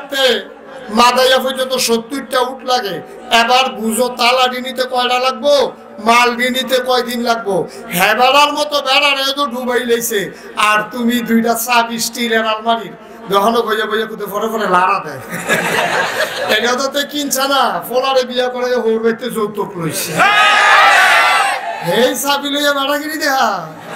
হাঁটতে মাদাইয়া পর্যন্ত 70টা উট লাগে। এবার বুঝো তালাডি নিতে কয়টা লাগবো, মালডি নিতে কয়দিন লাগবো। হেবারার মতো বেড়ার তো ডুবাই লাইছে, আর তুমি 2টা চাবি স্টিলের আলমারির যখনও বইয়া বইয়া কুতে ফরে ফরে লাড়া দেয়। এটা তো কিনছে না, ফোলারে বিয়া করে হোর বাইতে যৌতুক লইছে। এই চাবি লইয়া বেড়াগিরি দেহা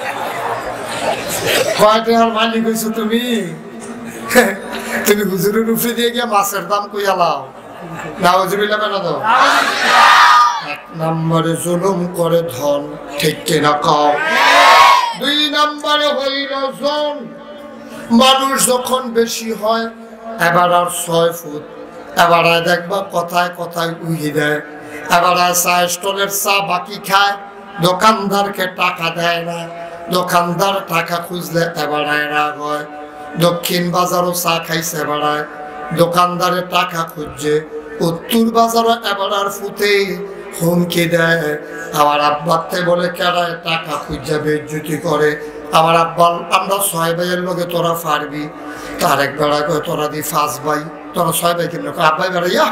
কয়টার মালিক হইছো তুমি? তুমি হুজুরের উপরে দিয়ে গিয়া মাছের দাম কইয়া লাও। নাউজুবিল্লাহ কেন দাও? 1 নম্বরে জুলুম করে ধন, ঠিক কিনা কও? 2 নম্বরে হইল জন। মানুষ যখন বেশি হয় এবার আর 6 ফুট, এবার দেখবা কথায় কথায় উহি দেয়, এবার চা স্টলের চা বাকি খায়, দোকানদারকে টাকা দেয় না, দোকানদার টাকা খুঁজলে এবার রাগ হয়। দক্ষিণ বাজারও চা খাইছে বেড়ায়, দোকানদারে টাকা খুঁজছে, উত্তর বাজারও এবার আর ফুটে হুমকি দেয়। আমার আব্বাতে বলে কেডায় টাকা খুঁজে বেজ্জুতি করে। আমার আব্বা আমরা 6 ভাইয়ের লোকে তোরা পারবি, তার এক বেড়া কয় তোরা দি 5 ভাই, তোরা 6 ভাই কেমন? আব্বাই বেড়াইয়া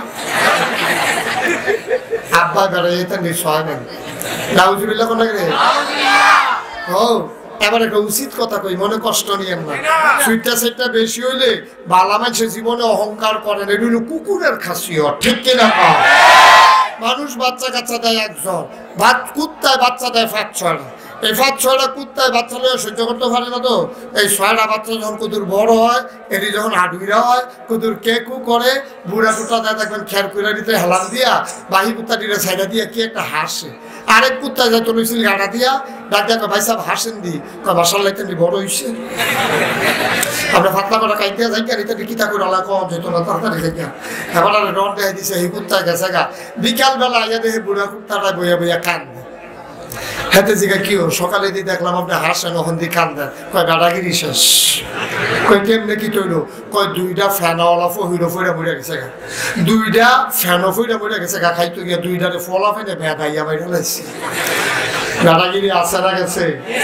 আব্বা বেড়াইয়া তা নি 6 ভাই। নাউজুবিল্লাহ কোন লাগে? ও এবার একটা উচিত কথা কই, মনে কষ্ট নিয়েন না। সুইটটা সেটটা বেশি হইলে বালা মানুষের জীবনে অহংকার করেন, এটা হলো কুকুরের খাসিয়ত, ঠিক কিনা? মানুষ বাচ্চা কাচ্চা দেয় একজন, কুত্তায় বাচ্চা দেয় 5-6টা। এই 5-6টা কুত্তায় বাচ্চা লইয়া সহ্য করতে পারে না। তো এই 6টা বাচ্চা যখন কুতুর বড় হয়, এটি যখন আডুইরা হয়, কুতুর কেকু করে, বুড়া কুত্তা দেয় দেখবেন খের কুড়া দিতে হেলান দিয়া, বাহি কুত্তা দিলে ছাইডা দিয়া কি একটা হাসে। আরেক কুত্তা যা তুলেছিল গাড়া দিয়া ডাক দিয়া ভাই সাহেব হাসেন দি, মাসাল্লাহ তেমনি বড় হইছে। আমরা ফাতলা করা খাইতে যাই এটা কিতা করে আলা কম যেত না, তাড়াতাড়ি যাই এবার রড দেয় দিছে। এই কুত্তা গেছে গা, বিকাল বেলা আইয়া দেখে বুড়া কুত্তাটা বইয়া বইয়া কান্দে। হাতে জিগা কি সকালে দিয়ে দেখলাম আপনি হাসেন, ওখান দিয়ে কান্দেন। কয় দাদাগিরি শেষ। কয় কেমনে কি তৈল? কয় 2টা ফ্যানওয়ালা ফহিরো ফইরা মরে গেছে গা, 2টা ফ্যানও ফইরা মরে গেছে গা, খাইতে গিয়া 2টারে ফলা ফেনে ভেদাইয়া বাইরে লাইছে। দাদাগিরি আছে না গেছে?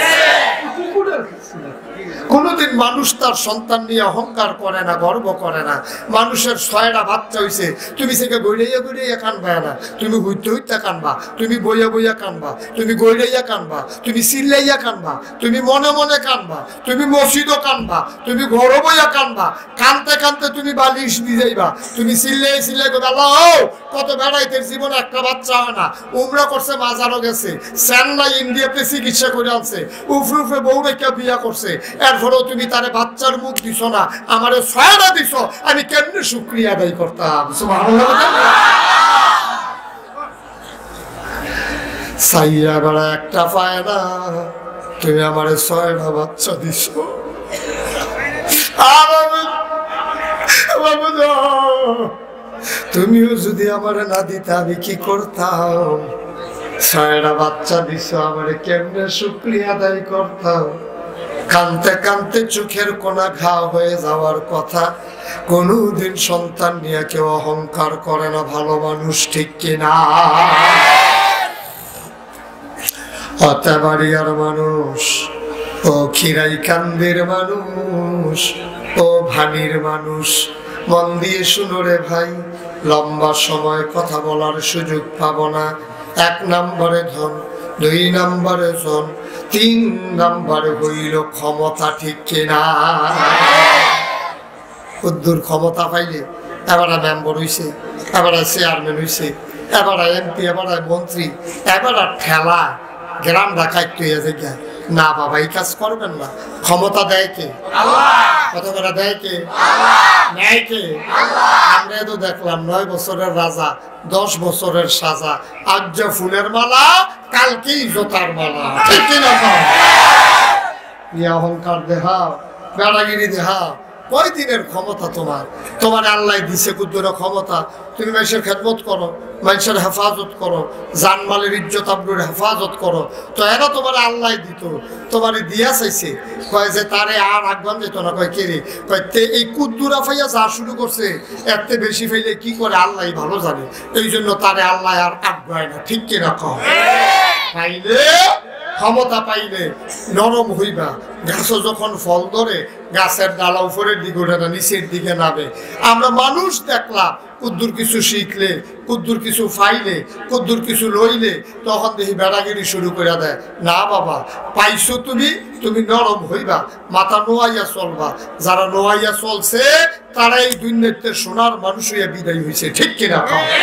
কোনদিন মানুষ তার সন্তান নিয়ে অহংকার করে না, গর্ব করে না। মানুষের 6টা বাচ্চা হইছে, তুমি সেকে গইড়াইয়া গইড়াইয়া কানবা না, তুমি হইতে হইতে কানবা, তুমি বইয়া বইয়া কানবা, তুমি গইড়াইয়া কানবা, তুমি চিল্লাইয়া কানবা, তুমি মনে মনে কানবা, তুমি মসজিদও কানবা, তুমি ঘরও বইয়া কানবা। কানতে কানতে তুমি বালিশ ভিজাইবা, তুমি চিল্লাই চিল্লাই করবে আল্লাহ ও কত বেড়াইতে জীবনে একটা বাচ্চা হয় না। উমরা করছে, মাজারও গেছে, চেন্নাই ইন্ডিয়াতে চিকিৎসা করে আনছে, উফরে উফরে বউ রেখা বিয়া করছে, এরপরেও তুমি তারে বাচ্চার মুখ দিছ না, আমারে 6টা দিছ, আমি কেমনে শুকরিয়া আদায় করতাম? সুবহানাল্লাহ। সাইয়া বেড়া একটা পায় না, তুমি আমারে 6টা বাচ্চা দিছ। তুমিও যদি আমারে না দিতে আমি কি করতাম? 6টা বাচ্চা দিছ, আমারে কেমনে শুকরিয়া আদায় করতাম? কানতে কানতে চোখের কোনা ঘা হয়ে যাওয়ার কথা। কোনদিন সন্তান নিয়ে কেউ অহংকার করে না, ভালো মানুষ, ঠিক কিনা? অতাবাড়িয়ার মানুষ, ও খিরাই কান্দের মানুষ, ও ভানির মানুষ, মন দিয়ে শুনো রে ভাই, লম্বা সময় কথা বলার সুযোগ পাবো না। 1 নম্বরে ধন, 2 নম্বরে জন, 3 নম্বরে হইল ক্ষমতা, ঠিক কিনা? উদ্দুর ক্ষমতা পাইলে এবার মেম্বার হইছে, এবার চেয়ারম্যান হইছে, এবার এমপি, এবার মন্ত্রী, এবার ঠেলা গ্রাম ঢাকায় তুই যায় না। বাবা এই কাজ করবেন না। ক্ষমতা দেয় কে? কত করে দেয় কে? নেয় কে? আমরা তো দেখলাম 9 বছরের রাজা, 10 বছরের সাজা, আজ ফুলের মালা, কালকেই জোতার মালা, ঠিক কিনা? অহংকার দেহা, বেড়াগিরি দেহা, কয়দিনের ক্ষমতা তোমার? তোমার আল্লাহ দিছে কুদ্দুর ক্ষমতা, তুমি মানুষের খেদমত করো, মানুষের হেফাজত করো, জানমালের ইজ্জত আবরুর হেফাজত করো। তো এরা তোমার আল্লাহ দিত, তোমার দিয়া চাইছে, কয় যে তারে আর আগুন যেত না। কয় কে রে? কয় এই কুদ্দুরা ফাইয়া যা শুরু করছে, এত বেশি ফাইলে কি করে আল্লাহ ভালো জানে, এই জন্য তারে আল্লাহ আর আগুয়ায় না, ঠিক কিনা? কয় ফাইলে ক্ষমতা পাইলে নরম হইবা। গাছও যখন ফল ধরে গাছের ডালা উপরের দিকে ওঠে না, নিচের দিকে নামে। আমরা মানুষ দেখলাম কুদ্দুর কিছু শিখলে, কুদ্দুর কিছু ফাইলে, কুদ্দুর কিছু লইলে তখন দেখি বেড়াগিরি শুরু করে দেয়। না বাবা, পাইছো তুমি, তুমি নরম হইবা, মাথা নোয়াইয়া চলবা। যারা নোয়াইয়া চলছে তারা এই দুনিয়াতে সোনার মানুষ হইয়া বিদায় হয়েছে। ঠিক কিনা?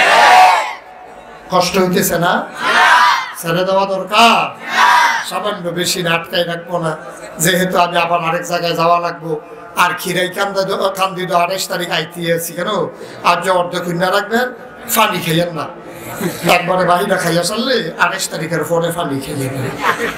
কষ্ট হইতেছে না? ছেড়ে দেওয়া দরকার। সামান্য বেশি আটকাই রাখবো না, যেহেতু আমি আবার আরেক জায়গায় যাওয়া লাগবো। আর খিরাই কান্দি 28 তারিখ আইতে আছি কেন? আর যে অর্ধেক না রাখবেন, পানি খাইয়েন না। একবারে বাহিরা খাইয়া চললে 28 তারিখের পরে পানি খাইয়ে নেবেন।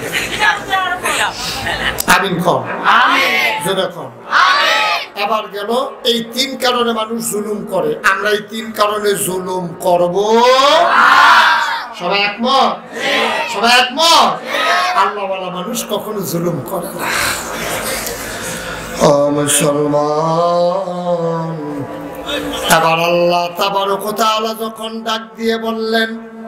আমিন কম, জোরে কম। আবার গেল এই 3 কারণে মানুষ জুলুম করে। আমরা এই 3 কারণে জুলুম করব। সবাই একমত? সবাই একমত? আল্লাহওয়ালা মানুষ কখনো জুলুম করে না। ও মুসলমান, এবার আল্লাহ তাবারক ওয়া তাআলা যখন ডাক দিয়ে বললেন,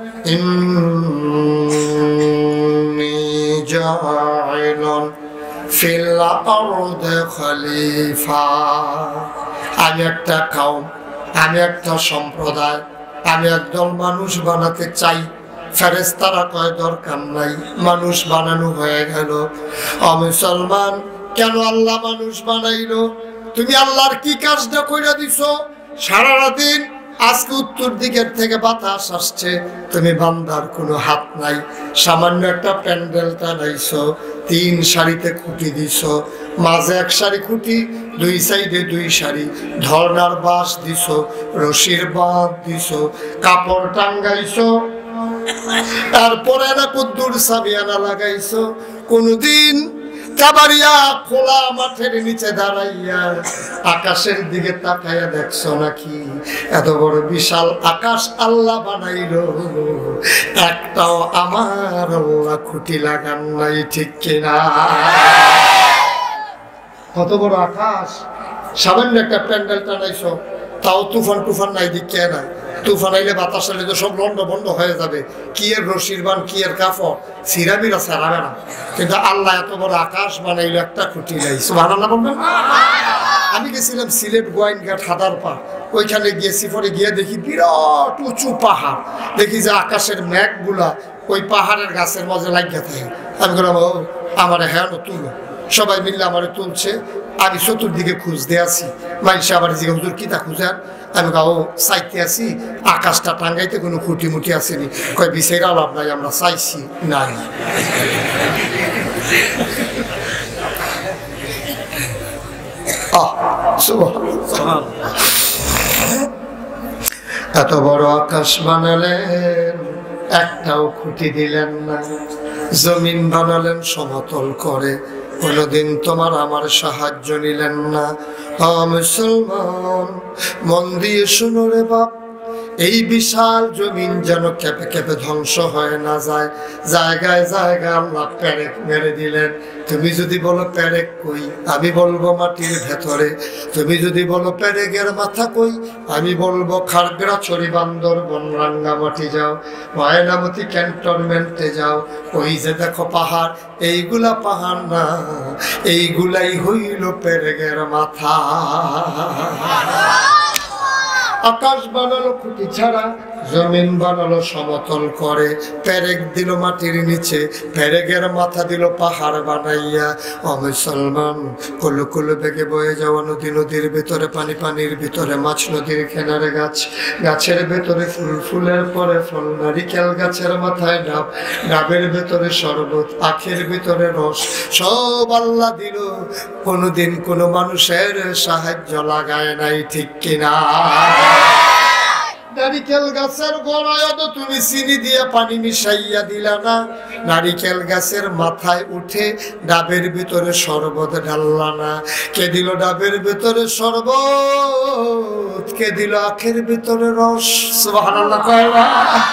ইন্নী জাইলুন ফিল আরদি খলিফা, আমি একটা কওম, আমি একটা সম্প্রদায়, আমি একদল মানুষ বানাতে চাই। ফেরেশতারা কয় দরকার নাই, মানুষ বানানো হয়ে গেল। ও মুসলমান, কেন আল্লাহ মানুষ বানাইলো? তুমি আল্লাহর কি কাজটা কইরা দিছো? সারা দিন আজকে উত্তর দিকের থেকে বাতাস আসছে, তুমি বান্দার কোনো হাত নাই। সামান্য একটা প্যান্ডেল টানাইছো, 3 সারিতে খুঁটি দিছো, মাঝে 1 সারি খুঁটি, 2 সাইডে 2 সারি, ধর্নার বাঁশ দিছো, রশির বাঁধ দিছো, কাপড় টাঙ্গাইছো, তারপরে না কুদ্দুর সাবিয়ানা লাগাইছো। কোনদিন কাবারিয়া খোলা মাঠের নিচে দাঁড়াইয়া আকাশের দিকে তাকাইয়া দেখছো নাকি? এত বড় বিশাল আকাশ আল্লাহ বানাইলো, একটাও আমার আল্লাহ খুঁটি লাগান নাই। ঠিক কিনা? কত বড় আকাশ, সামান্য একটা প্যান্ডেল টানাইছো, তাও তুফান টুফান নাই। দিকে না, তুফান আইলে বাতাস আইলে তো সব লন্ড বন্ধ হয়ে যাবে। কি এর রশির বান, কি এর কাপড়, সিরামিরা সারাবে না। কিন্তু আল্লাহ এত বড় আকাশ বানাইলো, একটা খুঁটি নাই। সুবহানাল্লাহ বলবেন? আমি গেছিলাম সিলেট গোয়াইনঘাট হাদারপাড়, ওইখানে গিয়েছি। পরে গিয়ে দেখি বিরাট উঁচু পাহাড়, দেখি যে আকাশের মেঘগুলা ওই পাহাড়ের গাছের মাঝে লাগিয়ে থাকে। আমি বললাম, ও আমার হ্যাঁ তুলো। সবাই মিললে আমার তুলছে, আমি চতুর্দিকে খুঁজতে আছি। মানুষ আবার জিজ্ঞেস, হুজুর কিতা খুঁজেন? আমি ও চাইতে আছি, আকাশটা টাঙ্গাইতে কোনো খুঁটি মুটি আসেনি। কয় বিষয়টা লাভ নাই, আমরা চাইছি নাই। এত বড় আকাশ বানালেন, একটাও খুঁটি দিলেন না। জমিন বানালেন সমতল করে, কোনদিন তোমার আমার সাহায্য নিলেন না। মুসলমান, মন দিয়ে শুনো রে বাপ, এই বিশাল জমিন যেন কেঁপে কেঁপে ধ্বংস হয়ে না যায়। জায়গায় জায়গায় আল্লাহ পেরেক মেরে দিলেন। তুমি যদি বলো পেরেক কই, আমি বলবো মাটির ভেতরে। তুমি যদি বলো পেরেকের মাথা কই, আমি বলবো খাগড়াছড়ি, বান্দরবন, রাঙ্গামাটি যাও, ময়নামতি ক্যান্টনমেন্টে যাও, ওই যে দেখো পাহাড়, এইগুলা পাহাড় না, এইগুলাই হইল পেরেকের মাথা। আকাশ বানালো খুঁটি ছাড়া, জমিন বানালো সমতল করে, পেরেক দিল মাটির নিচে, পেরেকের মাথা দিল পাহাড় বানাইয়া। ও মুসলমান, কুলু কুলু বেগে বয়ে যাওয়া নদী, নদীর ভিতরে পানি, পানির ভিতরে মাছ, নদীর কিনারে গাছ, গাছের ভেতরে ফুল, ফুলের পরে ফল, নারিকেল গাছের মাথায় ডাব, ডাবের ভেতরে শরবত, আখের ভিতরে রস, সব আল্লাহ দিল। কোনোদিন কোনো মানুষের সাহায্য লাগায় নাই। ঠিক কিনা? নারিকেল গাছের গোড়ায় তো তুমি চিনি দিয়ে পানি মিশাইয়া দিলা না, নারিকেল গাছের মাথায় উঠে ডাবের ভিতরে শরবত ঢাললা না। কে দিল ডাবের ভিতরে শরবত, কে দিল আখের ভিতরে রস। সুবহানাল্লাহ কয় না?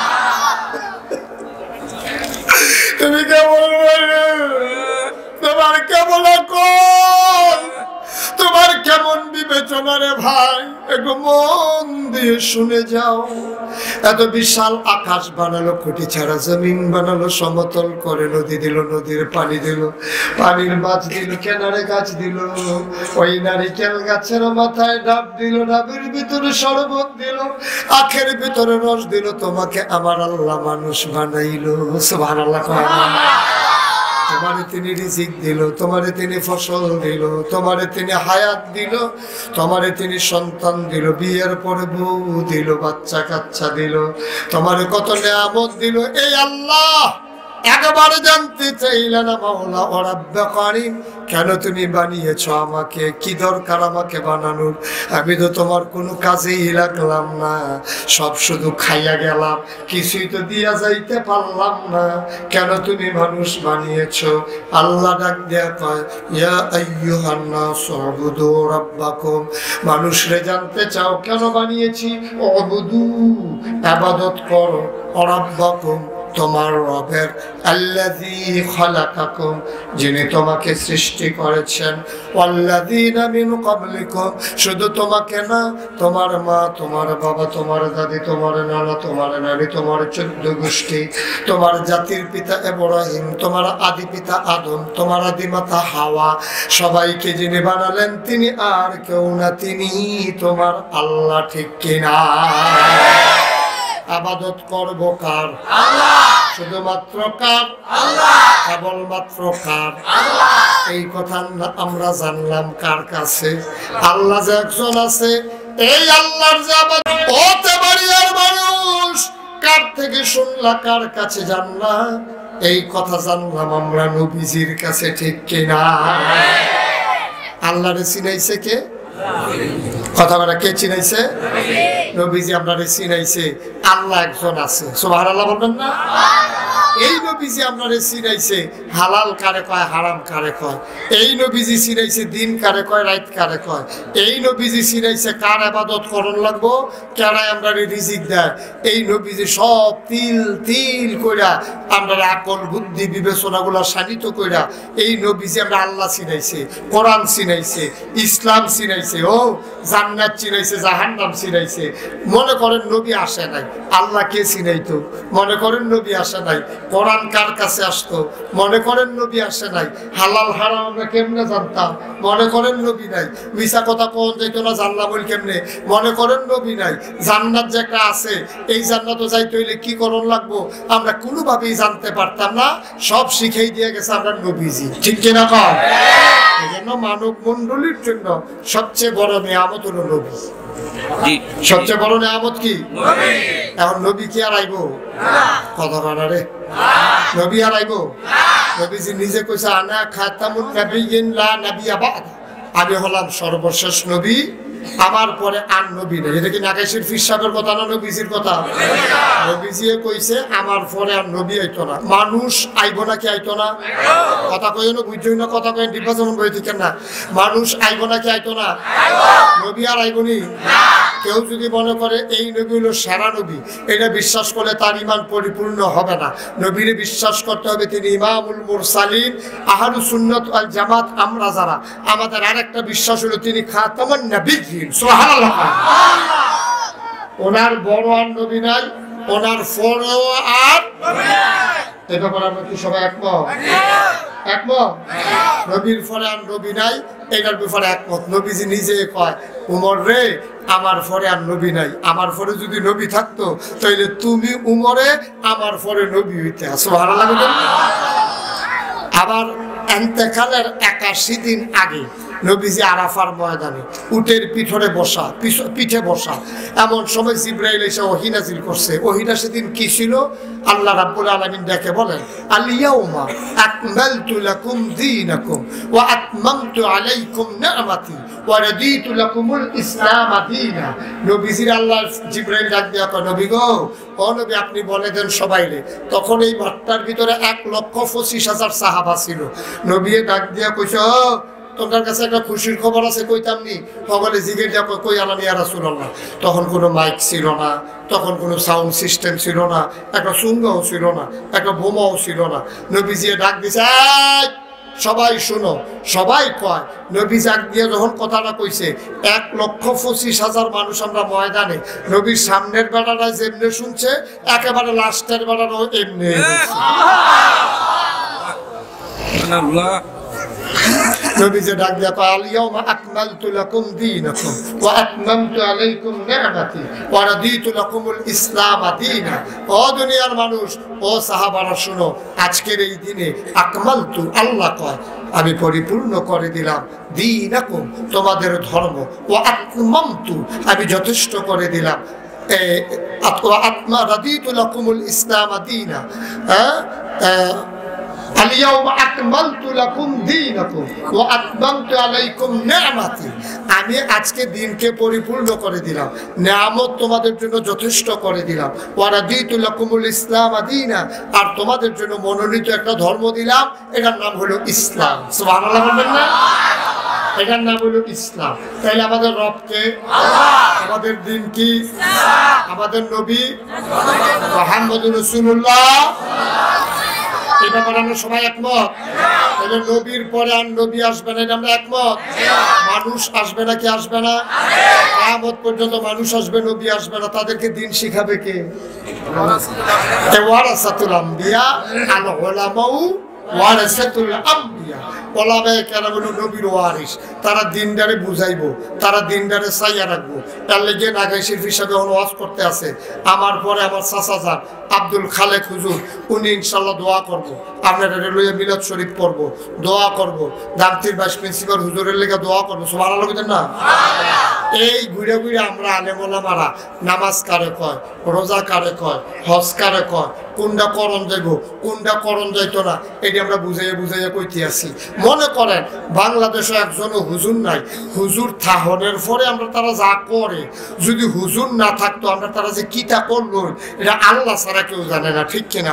তুমি কেমন, তোমার কেমন তোমার কেমন বিবেচনা রে ভাই, একটু মন দিয়ে শুনে যাও। এত বিশাল আকাশ বানালো, খুঁটি ছাড়া জমিন বানালো, সমতল করে নদী দিল, নদীর পানি দিল, পানির মাছ দিল, কেনারে গাছ দিল, ওই নারিকেল গাছের মাথায় ডাব দিল, ডাবের ভিতরে শরবত দিল, আখের ভিতরে রস দিল। তোমাকে আমার আল্লাহ মানুষ বানাইলো। সুবহানাল্লাহ। তোমারে তিনি রিজিক দিল, তোমারে তিনি ফসল দিল, তোমারে তিনি হায়াত দিল, তোমারে তিনি সন্তান দিল, বিয়ের পরে বউ দিল, বাচ্চা কাচ্চা দিল, তোমারে কত নিয়ামত দিল। এই আল্লাহ একবারে জানতে চাইলেন মাওলা ও রাব্বে কারীম, কেন তুমি বানিয়েছ আমাকে? কি দরকার আমাকে বানানোর? আমি তো তোমার কোনো কাজেই লাগলাম না, সব শুধু খাইয়া গেলাম, কিছুই তো দিয়া যাইতে পারলাম না, কেন তুমি মানুষ বানিয়েছ? আল্লাহ ডাক দেয়া কয়, ইয়া আইয়ুহান নাস উবুদু রাব্বাকুম, মানুষরে জানতে চাও কেন বানিয়েছি? উবুদু, ইবাদত করো, রাব্বাকুম, তোমার রবের, আল্লাযী খালাকাকুম, যিনি তোমাকে সৃষ্টি করেছেন, ওয়াল্লাযীনা মিন ক্বাবলিকুম, শুধু তোমাকে না, তোমার মা, তোমার বাবা, তোমার দাদি, তোমার নানা, তোমার নানি, তোমার 14 গোষ্ঠী, তোমার জাতির পিতা ইব্রাহিম, তোমার আদি পিতা আদম, তোমার আদি মাতা হাওয়া, সবাইকে যিনি বানালেন তিনি আর কেউ না, তিনি তোমার আল্লাহ। ঠিক কিনা? ইবাদত করব কার? আল্লাহ। শুধুমাত্র কার? আল্লাহ। কেবলমাত্র কার? আল্লাহ। এই কথা আমরা জানলাম কার কাছে? আল্লাহ যে একজন আছে, এই আল্লাহর যে ইবাদত হতে পারি আর মানুষ কার থেকে শুনলা, কার কাছে জানলা? এই কথা জানলাম আমরা নবীজির কাছে। ঠিক কিনা? আল্লাহরে চিনাইছে কে? কথা বলা কে চিনাইছে? নবীজি আপনারে চিনাইছে। আল্লাহ একজন আছে, সুবহানাল্লাহ বলবেন না? এই নবীজি আপনারে চিনাইছে হালাল কারে কয়, হারাম কারে কয়। এই নবীজি চিনাইছে দিন কারে কয়, রাত কারে কয়। এই নবীজি চিনাইছে কার ইবাদত করন লাগবো, কারাই আমরারে রিজিক দেয়। এই নবীজি সব তিল তিল কইরা আমরারে আকল বুদ্ধি বিবেচনাগুলো শানিত কইরা এই নবীজি আমরা আল্লাহ চিনাইছে, কোরআন চিনাইছে, ইসলাম চিনাইছে, ও জান্নাত চিনাইছে, জাহান্নাম চিনাইছে। মনে করেন নবী আসে নাই, আল্লাহ কে চিনাইতো? মনে করেন নবী আসে নাই, কোরআন কার কাছে আসতো? মনে করেন নবী আসে নাই, হালাল হারাম আমরা কেমনে জানতাম? মনে করেন নবী নাই, মিছা কথা কোন যাইতো না, জানলা বল কেমনে? মনে করেন নবী নাই, জান্নাত যে একটা আছে, এই জান্নাতও যাইতে হইলে কি করণ লাগবো আমরা কোনোভাবেই জানতে পারতাম না। সব শিখেই দিয়ে গেছে আমরা নবীজি। ঠিক কিনা কর? এই জন্য মানব মন্ডলীর জন্য সবচেয়ে বড় নিয়ামত হলো নবী। সবচেয়ে বড় নিয়ামত কি? এখন নবী কি আর আইবো? কথা বলা রে, নবী আর আইবো? নবীজি নিজে কইছে, আনা খাতামুন নাবিয়্যিন লা নাবিয়্যা বা'দ, আমি হলাম সর্বশেষ নবী, আমার পরে আর নবী নেই। এটা কি নাকাশির ফির সাহেবের কথা না নবীজির কথা? নবীজি কইছে আমার পরে আর নবী আইতো না। মানুষ আইব না কি আইতো না? কথা কই না, বুঝছই না কথা কই, ডিপা যেমন বই ঠিক না, মানুষ আইব না কি আইতো না? নবী আর আইবনি না। কেউ যদি মনে করে এই নবী হলো সেরা নবী, এটা বিশ্বাস করলে তার ঈমান পরিপূর্ণ হবে না। নবীরে বিশ্বাস করতে হবে তিনি ইমামুল মুরসালিন, আহলুস সুন্নাত ওয়াল জামাত। আমরা যারা, আমাদের আরেকটা বিশ্বাস হলো তিনি খাতামুন নবিয়্যিন। সুবহানাল্লাহ। ওনার বড় আর নবী নাই, ওনার পরেও আর নবী নাই। এই ব্যাপারে আমরা কি সবাই একমত? একমত। নবীর পরে আর নবী নাই, এটার ব্যাপারে একমত। নবীজি নিজে কয়, উমর রে আমার পরে আর নবী নাই, আমার পরে যদি নবী থাকতো তাহলে তুমি উমরে আমার পরে নবী হইতে। সুবহানাল্লাহ। আবার ইন্তেকালের 81 দিন আগে নবীজি আরাফার ময়দানে উটের পিঠরে বসা, পিঠে বসা, এমন সময় জিবরাইল এসে ওহী নাযিল করছে। ওহীটা সেদিন কি ছিল? আল্লাহ রাব্বুল আলামিন দেখে বলেন, আল ইয়াউমা আকমালতু লাকুম দীনাকুম ওয়া আতমামতু আলাইকুম নি'মাতি ওয়া রাদিতু লাকুমুল ইসলাম দীনা। নবীজির আল্লাহ জিবরাইল ডাক দিয়া কয়, নবী গো, ও নবী আপনি বলে দেন সবাইরে। তখন এই মাঠটার ভিতরে 1,25,000 সাহাবা ছিল। নবী ডাক দিয়া কইছে, তোমার কাছে একটা খুশির খবর আছে, কইতাম নি? সকলে জিজ্ঞেস দিয়া কই আলাম ইয়া রাসূলুল্লাহ। তখন কোনো মাইক ছিল না, তখন কোনো সাউন্ড সিস্টেম ছিল না, একটা সুঙ্গাও ছিল না, একটা বোমাও ছিল না। নবীজি ডাক দিছে, সবাই শুনো, সবাই কয় নবী জাগ দিয়ে যখন কথাটা কইছে 1,25,000 মানুষ আমরা ময়দানে, নবীর সামনের বেড়াটা যেমনি শুনছে একেবারে লাস্টের বেড়াটাও এমনি। নবী যে ডাক দিয়া কয় আল ইয়াউমা আকমালতু লাকুম দীনাকুম ওয়া আতমামতু আলাইকুম নি'মাতি ওয়া রাদিতু লাকুমুল ইসলাম দীনা। ও দুনিয়ার মানুষ, ও সাহাবারা শুনো, আজকের এই দিনে আকমালতু, আল্লাহ কয় আমি পরিপূর্ণ করে দিলাম, দীনাকুম তোমাদের ধর্ম, ওয়া আতমামতু আমি যথেষ্ট করে দিলাম, আত্মা রাদিতু লাকুমুল ইসলাম দীনা। আলিয়াউমা আকমালতু লাকুম দীনাকুম ওয়া আতমামতু আলাইকুম নি'মাতি, আমি আজকে দিনকে পরিপূর্ণ করে দিলাম, নিয়ামত তোমাদের জন্য যথেষ্ট করে দিলাম, ওয়া রাদিতু লাকুমুল ইসলাম দীনা, আর তোমাদের জন্য মনোনীত একটা ধর্ম দিলাম, এটার নাম হলো ইসলাম। সুবহানাল্লাহ বলবেন না? এটার নাম হলো ইসলাম। তাহলে আমাদের রবকে, আমাদের দিন কি, আমাদের নবী মুহাম্মদুর রাসূলুল্লাহ, এটা আমরা সবাই একমত। তাহলে নবীর পরে আর নবী আসবে না, এটা আমরা একমত। মানুষ আসবে না, কি আসবে না? কিয়ামত পর্যন্ত মানুষ আসবে, নবী আসবে না। তাদেরকে দিন শিখাবে কে? ওয়ারাসাতুল আম্বিয়া আল উলামাউ ওয়ারাসাতুল আম্বিয়া। ওলামায়ে কেরাম হলো নবীর ওয়ারিস, তারা দিনদারে বুঝাইবো, তারা দিনদারে চাইয়া রাখবো। তার লেগে নাগাই শিল্পী হিসাবে ওয়াজ করতে আছে। আমার পরে আমার চাচা যান আব্দুল খালেক হুজুর, উনি ইনশাল্লাহ দোয়া করবো, আপনারা রেলওয়ে মিলাদ শরীফ পড়বো, দোয়া করবো, দামতির ভাইস প্রিন্সিপাল হুজুরের লেগে দোয়া করবো। সুবহানাল্লাহ বলেন না? এই ঘুরে ঘুরে আমরা আলেম ওলামারা নামাজ কারে কয়, রোজা কারে কয়, হজ কারে কয়, কোনটা করণ যাইব, কোনটা করণ যাইতো না, এটি আমরা বুঝাইয়া বুঝাইয়া কইতে আসি। মনে করেন বাংলাদেশে একজনও হুজুর নাই, হুজুর থাহনের পরে আমরা তারা যা করে, যদি হুজুর না থাকতো আমরা তারা যে কিতা করলো এটা আল্লাহ ছাড়া কেউ জানে না, ঠিক কিনা?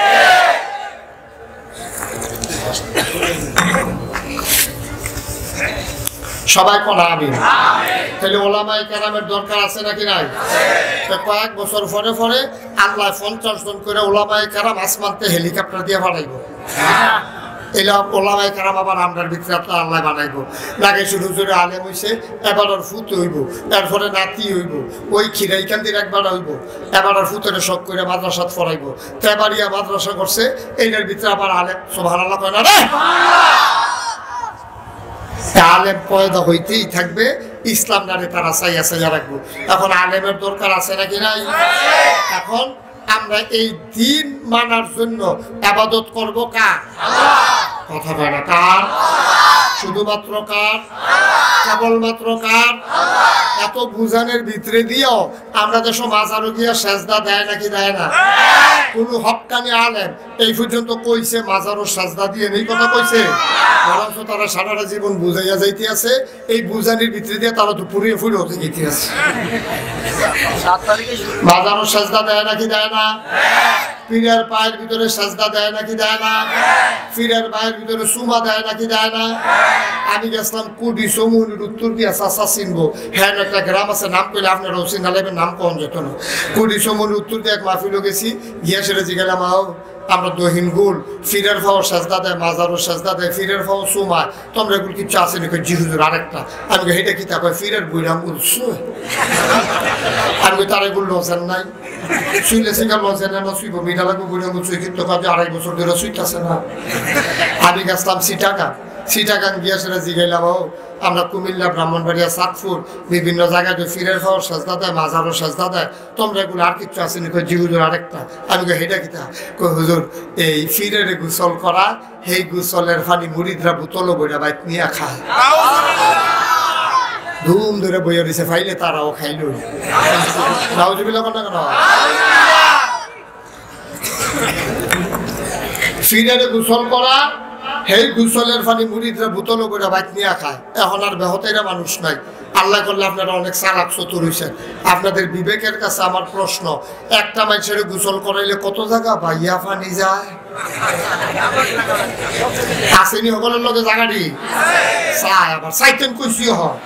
সবাই কোনা আমি। তাহলে ওলামায়ে কেরামের দরকার আছে নাকি নাই? কয়েক বছর পরে পরে আল্লাহ 50 জন করে ওলামায়ে কেরাম আসমানতে হেলিকপ্টার দিয়ে বানাইবো। এলা ওলামায়ে কেরাম আবার আমরার ভিতরে আল্লাহ বানাইবো। নাগেশ্বর হুজুরে আলেম হইছে, এবার ওর ফুত হইব, এরপরে নাতি হইব, ওই খিরাইকান্দির একবার হইব, এবার ওর ফুতরে শখ করে মাদ্রাসাত ফরাইব, তেবারিয়া মাদ্রাসা করছে, এইটার ভিতরে আবার আলেম। সুবহানাল্লাহ কয় না রে? আলেম পয়দা হইতেই থাকবে, ইসলাম নারে তারা চাইয়া চাইয়া রাখবো। এখন আলেমের দরকার আছে নাকি নাই? এখন আমরা এই দিন মানার জন্য ইবাদত করব কার? কথা বলে না, কার? শুধুমাত্র কার? কেবলমাত্র কার? এত বুঝানোর ভিতরে দিয়েও আমরা দেশ মাজারও গিয়া সেজদা দেয় নাকি দেয় না? কোন হক্কানি আলেম এই পর্যন্ত কইছে মাজারও সেজদা দিয়ে নেই কথা কইছে? বরঞ্চ তারা সারাটা জীবন বুঝাইয়া যাইতে আছে, এই বুঝানির ভিতরে দিয়ে তারা তো পুরিয়ে ফুলে হতে যেতে আছে। মাজারও সেজদা দেয় নাকি দেয় না? পীরের পায়ের ভিতরে সেজদা দেয় নাকি দেয় না? পীরের পায়ের ভিতরে সুমা দেয় নাকি দেয় না? আমি গেছিলাম কুডি সমুনের উত্তর দিয়া চাষা চিনবো, হ্যাঁ একটা গ্রাম আছে, নাম কইলে আপনার রসিন আলেমের নাম কম যেত না। কুডি সমুনের উত্তর দিয়ে এক মাহফিলও গেছি, গিয়া সেটা জিগেলাম আমরা দহিন গুল, ফিরের ফাও সাজদা দেয়, মাজারও সাজদা দেয়, ফিরের ফাও সুমায়, তোমরা এগুলো কিছু আছে নাকি? জি হুজুর আরেকটা। আমি হেঁটে কি তা কয়? ফিরের বুড়াম শুয়ে। আমি তার এগুলো লজেন নাই, শুইলে সেখানে লজেন না, শুইব মিঠা লাগবে বুড়াম শুই, কিন্তু কাজে 2.5 বছর ধরে শুইতেছে না। আমি গেছিলাম সিটাগান গিয়া সেটা জিগাইলাম, আমরা কুমিল্লা, ব্রাহ্মণবাড়িয়া, চাঁদপুর বিভিন্ন জায়গায় ফিরের ফাও সাজদা দেয়, মাজারও সাজদা দেয়, তোমরা এগুলো আর কিছু আছে নাকি? জি হুজুর আরেকটা। আমি হেঁটে কিতা কই? হুজুর এই ফিরের গোসল করা, সেই গোসলের পানি মুরিদরা বোতলও বইরা বাইক নিয়ে খায়, ধুম ধরে বইয়া দিছে, ফাইলে তারাও খাইল। নাউজুবিল্লাহ না কেন? ফিরের গোসল করা, সেই গোসলের পানি মুরিদরা বোতলও করে বাইক নিয়ে খায়। এখন আর বেহতেরা মানুষ নাই। আল্লাহ করলে আপনারা অনেক চালাক চতুর হইছেন। আপনাদের বিবেকের কাছে আমার প্রশ্ন, একটা মানুষের গোসল করাইলে কত জায়গা বাইয়া পানি যায়? আসেনি সকলের লগে জায়গাটি চায়, আবার চাইতেন কইছি হয়।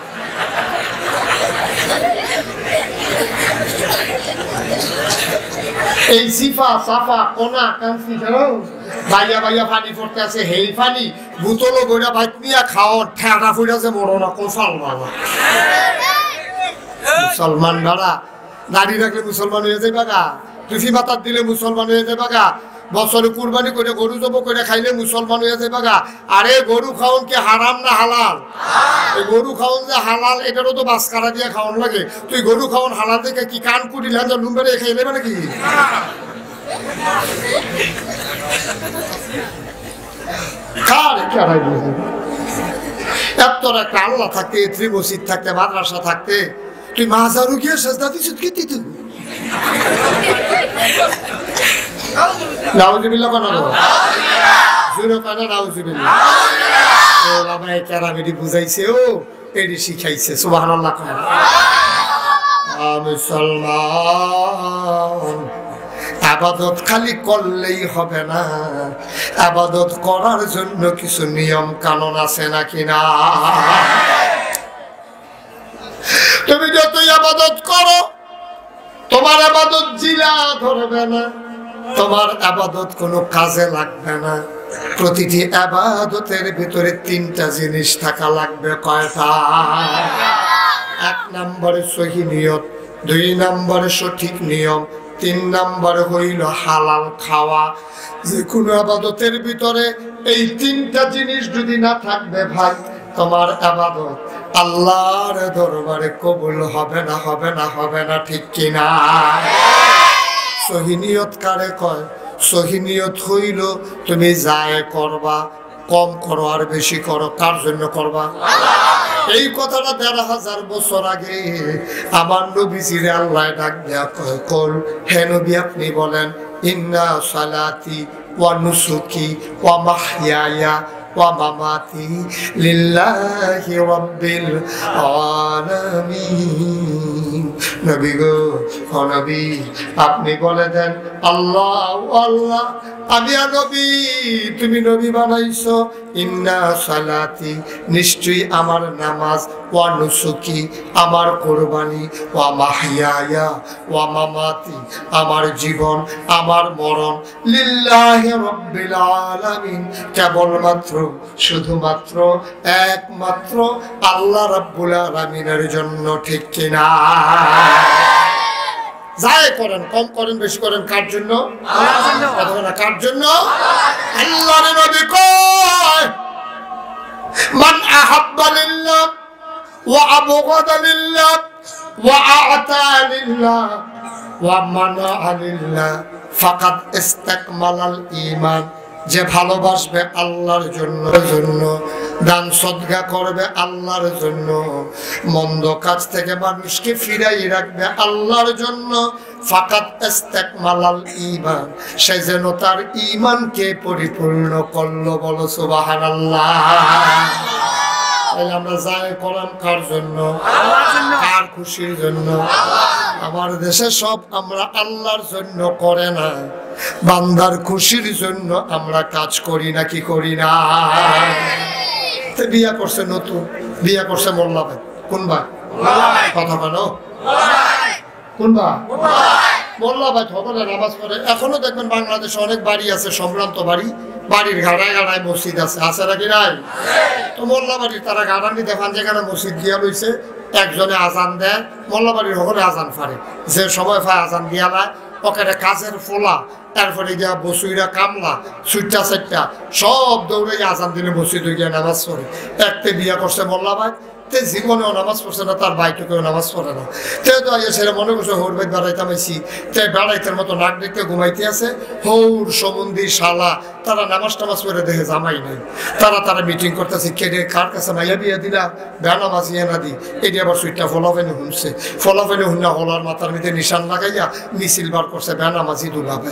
এই সিফা সাফা কোনা কান্সি জানো ভাইয়া ভাইয়া পানি পড়তে আছে হেই পানি বোতলও বইরা বাইক নিয়ে খাও ঠেকা ফুটাছে বড় না কোফাল বাবা মুসলমান দাঁড়া দাড়ি রাখলে মুসলমান হয়ে যাবে গা টুফি মাথার দিলে মুসলমান হয়ে যাবে গা বছরে কুরবানি করে গরু জব করে খাইলে মুসলমান হয়ে যাবে গা আরে গরু খাওন কি হারাম না হালাল এই গরু খাওন যে হালাল এটারও তো বাস কাটা দিয়ে খাওয়ান লাগে তুই গরু খাওন হালাল থেকে কি কান কুড়ি লাঞ্জা লুম্বেরে খাইলে মানে কি এত একটা আল্লাহ থাকতে ত্রিমসজিদ থাকতে মাদ্রাসা থাকতে তুই মাজারু গিয়ে সেজদা দিছিস কি দিত নাউজুবিল্লাহ কোন জুরে কানা নাউজুবিল্লাহ ও বাবা এই কেরামেডি বুঝাইছে ও এডি শিখাইছে সুবহানাল্লাহ কোন মুসলমান আবাদত খালি করলেই হবে না আবাদত করার জন্য কিছু নিয়ম কানুন আছে নাকি না তুমি যতই আবাদত করো তোমার আবাদত জিলা ধরবে না তোমার আবাদত কোনো কাজে লাগবে না প্রতিটি আবাদতের ভিতরে তিনটা জিনিস থাকা লাগবে কয়টা এক নম্বরে সহি নিয়ত দুই নম্বরে সঠিক নিয়ম তিন নম্বরে হইল হালাল খাওয়া যে কোনো আবাদতের ভিতরে এই তিনটা জিনিস যদি না থাকবে ভাই তোমার আবাদত আল্লাহর দরবারে কবুল হবে না হবে না হবে না ঠিক কিনা সহি নিয়ত কারে কয় সহি নিয়ত হইল তুমি যায় করবা কম করো আর বেশি করো কার জন্য করবা এই কথাটা ১৫০০ বছর আগে আমার নবীজিরে আল্লাহ ডাক দেয়া কয় কল হে নবী আপনি বলেন ইন্না সালাতি ওয়া নুসুকি ওয়া মাহইয়ায়া ওয়া মামাতি লিল্লাহি রাব্বিল আলামিন নবী গো ও নবী আপনি বলে দেন আল্লাহ আল্লাহ আমি নবী তুমি নবী বানাইছো ইন্না সালাতি নিশ্চয়ই আমার নামাজ ওয়া নুসুকি আমার কুরবানি ওয়া মাহইয়ায়া ওয়া মামাতি আমার জীবন আমার মরণ লিল্লাহি রাব্বিল আলামিন কেবলমাত্র শুধুমাত্র একমাত্র আল্লাহ রাব্বুল আলামিনের জন্য ঠিক কিনা যায় করেন কম করেন বেশি করেন কার জন্য আল্লাহর জন্য অথবা কার জন্য আল্লাহর নবী কয় মান আহাব্বা লিল্লাহ ওয়া আবগাদা লিল্লাহ ওয়া আ'তা লিল্লাহ ওয়া মানা'a লিল্লাহ ফাকাদ ইসতাকমালাল ঈমান যে ভালোবাসবে আল্লাহর জন্য দান সদকা করবে আল্লাহর জন্য মন্দ কাজ থেকে মানুষকে ফিরাই রাখবে আল্লাহর জন্য ফাকাত ইসতাকমালাল ঈমান সে যেন তার ঈমানকে পরিপূর্ণ করলো বলো সুবহানাল্লাহ তাহলে আমরা যাই করলাম কার জন্য আল্লাহর জন্য কার খুশির জন্য আমার দেশে সব আমরা আল্লাহর জন্য করে না বান্দার খুশির জন্য আমরা কাজ করি না কি করি না বিয়া করছে নতুন বিয়া করছে মোল্লা ভাই কোন ভাই কথা বলো কোন ভাই মোল্লা ভাই সকলে নামাজ পড়ে এখনো দেখবেন বাংলাদেশে অনেক বাড়ি আছে সম্ভ্রান্ত বাড়ি বাড়ির গাড়ায় গাড়ায় মসজিদ আছে আছে নাকি নাই তো মোল্লা বাড়ির তারা গাড়ানি দেখান যেখানে মসজিদ দিয়া লইছে একজনে আজান দেয় মোল্লা বাড়ির সকলে আজান ফারে যে সময় ফায় আজান দিয়া লায় ওখানে কাজের ফোলা তারপরে গিয়া বসুইরা কামলা সুইটা চারটা সব দৌড়ে আজান দিলে মসজিদ গিয়া নামাজ পড়ে একটা বিয়া করছে মোল্লা ভাই তে জীবনেও নামাজ পড়ছে না তার বাইটুকেও নামাজ পড়ে না তে তো সেটা মনে করছে হৌর বাইত বেড়াইতাম আইসি তে বেড়াইতের মতো নাক দেখতে ঘুমাইতে আছে হৌর সমন্ধি শালা তারা নামাজ টামাজ পড়ে দেখে জামাই নাই তারা মিটিং করতেছে কেটে কার কাছে মাইয়া বিয়া দিলা বেনামাজ ইয়ে না দি এটি আবার সুইটটা ফলাফেনে শুনছে ফলাফেনে শুননা হলার মাথার মধ্যে নিশান লাগাইয়া মিছিল বার করছে বেনামাজি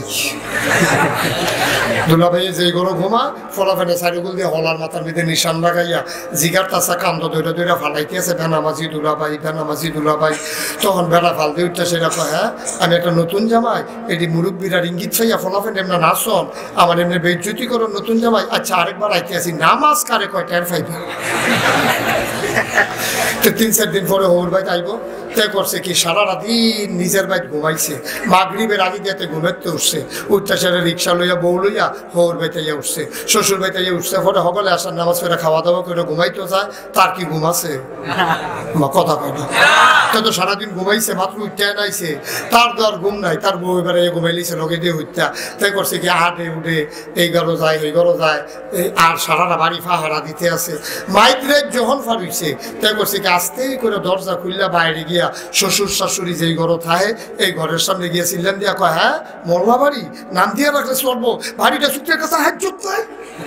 দুলাভাই যে গরো ঘুমা ফলাফেনে চারিগুল দিয়ে হলার মাথার মধ্যে নিশান লাগাইয়া জিগার তাছা কান্দ দৈরা দৈরা ফালাইতে আছে বেনামাজি দুলাভাই তখন বেড়া ফাল দিয়ে উঠতে সেটা কয় হ্যাঁ আমি একটা নতুন জামাই এটি মুরব্বীরা ইঙ্গিত চাইয়া ফলাফেন এমনা নাচন আমার এমনি বেজ্জতি করো নতুন জামাই আচ্ছা আরেকবার আইতে আসি নামাজ কারে কয় টের ফাইবে তো ৩-৪ দিন পরে হৌর ভাই আইব তাই করছে কি সারা রাতি নিজের বাড়ি ঘুমাইছে, মাগরিবের আগে দিতে ঘুমেতে উঠছে, উঠতে সেরে রিক্সা লইয়া বউ লইয়া হৌর বেতাইয়া উঠছে, শ্বশুর বেতাইয়া উঠছে, পরে সকলে আসার নামাজ করে খাওয়া দাওয়া করে ঘুমাইতে যায়, তার কি ঘুম আছে? কথা কয় না, তো সারাদিন ঘুমাইছে, মাত্র উঠতে নাইছে, তার তো আর ঘুম নাই, তার বউ এবারে ঘুমাইলিছে লগে দিয়ে উঠতে, তাই করছে কি হাটে উঠে এই ঘরও যায় এই ঘরও যায়, আর সারাটা বাড়ি ফাহারা দিতে আছে। মাইগ্রেট যখন ফারিছে তাই করছে কি আস্তেই করে দরজা খুললা বাইরে গিয়া শ্বশুর শাশুড়ি যেই ঘর থাকে এই ঘরের সামনে গিয়ে চিল্লান দিয়া কয়, হ্যাঁ মোল্লা বাড়ি নাম দিয়ে রাখলে চলবো, বাড়িটা সূত্রের কাছে হাজ্জত নাই।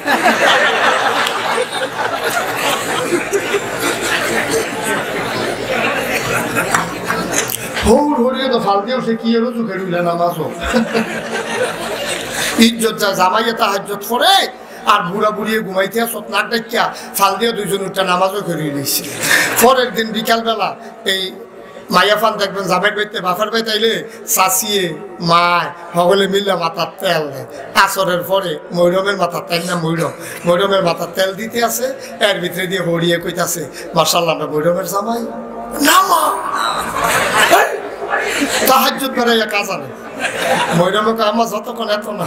হৌর হরিয়ে তো ফাল দিয়েও সে কি এলো চোখে রইলেন আমাজও ইজ্জত যা জামাইয়ে তা হাজ্জত করে, আর বুড়া বুড়িয়ে ঘুমাইতে সব নাক ডাকিয়া ফাল দিয়ে দুইজন উঠটা নামাজও করিয়ে দিয়েছে। পরের দিন বিকালবেলা এই মাইয়া ফান দেখবেন জামের বাড়িতে বাফার বাড়িতে আইলে চাচিয়ে মায় সকলে মিলে মাথার তেল দেয়। আসরের পরে মৈরমের মাথার তেল না মৈরমের মাথার তেল দিতে আছে, এর ভিতরে দিয়ে হরিয়ে কইতাছে, মার্শাল্লাহ আমরা মৈরমের জামাই নামা তাহাজ্জুদ বেড়াইয়া কাজ আনে। মৈরমকে আমার যতক্ষণ এত না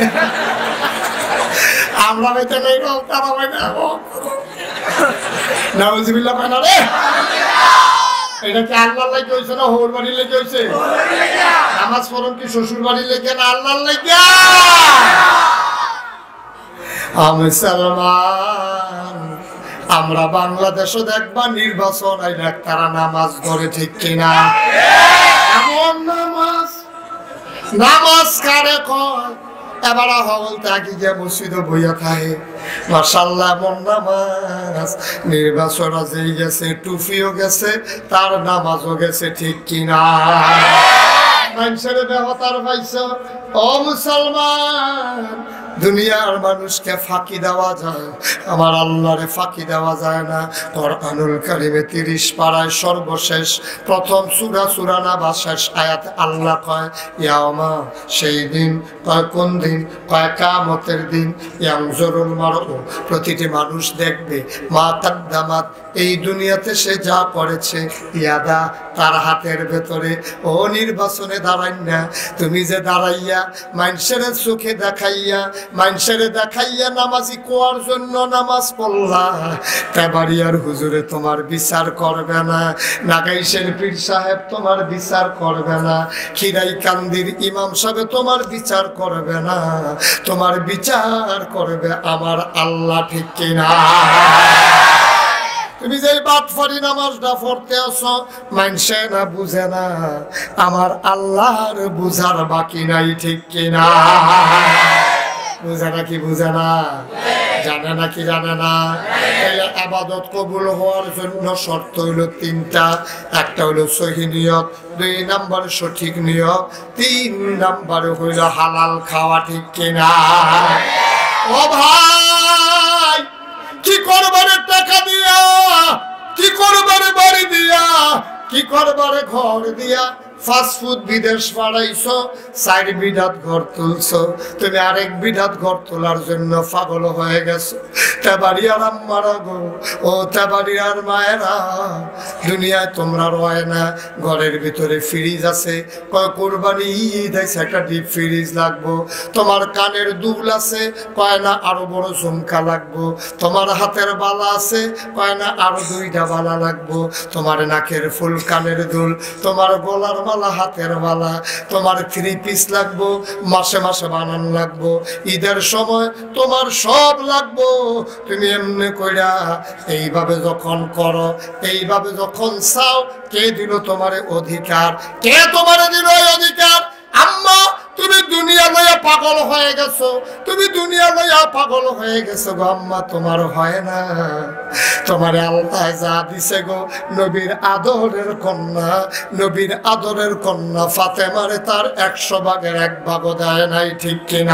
আমরা বেঁচে নেই তারা বাইরে নাউজুবিল্লাহ পায় না রে। এটা কি আল্লাহর লাগি হইছে না হৌর বাড়ির লাগি হইছে? নামাজ পড়ন কি শ্বশুর বাড়ির লাগি না আল্লাহর লাগি? আমি সালমান আমরা বাংলাদেশে দেখবা নির্বাচন আইলে তারা নামাজ ধরে, ঠিক কিনা? এমন নামাজ কারে কয় এবার হল তাকি যে মসজিদে বইয়া থাকে, মাশাআল্লাহ এমন নামাজ নির্বাচন যেই গেছে টুপিও গেছে তার নামাজও গেছে, ঠিক কিনা? মানুষের দেহতার পাইছ ও মুসলমান, দুনিয়ার মানুষকে ফাঁকি দেওয়া যায়, আমার আল্লাহরে ফাঁকি দেওয়া যায় না। কোরআনুল কারীমে 30 পারায় সর্বশেষ প্রথম সূরা নাবা শেষ আয়াত আল্লাহ কয় ইয়াউমা, সেই দিন। কয় কোন দিন? কয় কিয়ামতের দিন। ইয়ানজুরুল মারউ, প্রতিটি মানুষ দেখবে মা কাদ্দামাত, এই দুনিয়াতে সে যা করেছে, ইয়াদা, তার হাতের ভেতরে। ও নির্বাচনে দাঁড়াই না, তুমি যে দাঁড়াইয়া মানুষের চোখে দেখাইয়া নামাজি কোয়ার জন্য নামাজ পড়লা, তেবাড়িয়ার হুজুরে তোমার বিচার করবে না, নাগাইশের পীর সাহেব তোমার বিচার করবে না, খিরাই কান্দির ইমাম সাহেব তোমার বিচার করবে না, তোমার বিচার করবে আমার আল্লাহ, ঠিক কিনা? তুমি যে বাটফারি নামাজটা পড়তে আসো মানছে না বুঝে না, আমার আল্লাহর বুঝার বাকি নাই, ঠিক কিনা? বুঝে না কি বুঝে না? জানে না কি জানে না? ইবাদত কবুল হওয়ার জন্য শর্ত হইল 3টা। একটা হইল সহিহ নিয়ত, 2 নাম্বার সঠিক নিয়ত, 3 নাম্বার হইল হালাল খাওয়া, ঠিক কিনা? ও ভাই, কি করবারে টাকা দিয়া, কি করবারে বাড়ি দিয়া, কি করবারে ঘর দিয়া, ফাস্ট ফুড বিদেশ পাড়াইছো, 4 বিঘাত ঘর তুলছো, তুমি আরেক বিঘাত ঘর তোলার জন্য পাগল হয়ে গেছো। তেবাড়িয়ার আম্মারা গো, ও তেবাড়িয়ার মায়েরা, দুনিয়ায় তোমরা রয় না, ঘরের ভিতরে ফ্রিজ আছে, কয় কোরবানি ঈদ আছে একটা ডিপ ফ্রিজ লাগবো, তোমার কানের দুল আছে, কয় না আরো বড় ঝুমকা লাগবো, তোমার হাতের বালা আছে, কয় না আরো 2টা বালা লাগবো, তোমার নাকের ফুল কানের দুল, তোমার গলার মালা হাতের মালা, তোমার 3 পিস লাগবো, মাসে মাসে বানান লাগবো, ঈদের সময় তোমার সব লাগবো। তুমি এমনি কইরা এইভাবে যখন করো, এইভাবে যখন চাও, কে দিল তোমার অধিকার? কে তোমার দিল অধিকার? আম্মা, তুমি দুনিয়া লইয়া পাগল হয়ে গেছো, তুমি দুনিয়া লইয়া পাগল হয়ে গেছো গো আম্মা, তোমার হয় না। তোমার আল্লাহ যা দিছে গো, নবীর আদরের কন্যা, নবীর আদরের কন্যা ফাতেমারে তার 100 ভাগের 1 ভাগও দেয় নাই, ঠিক কিনা?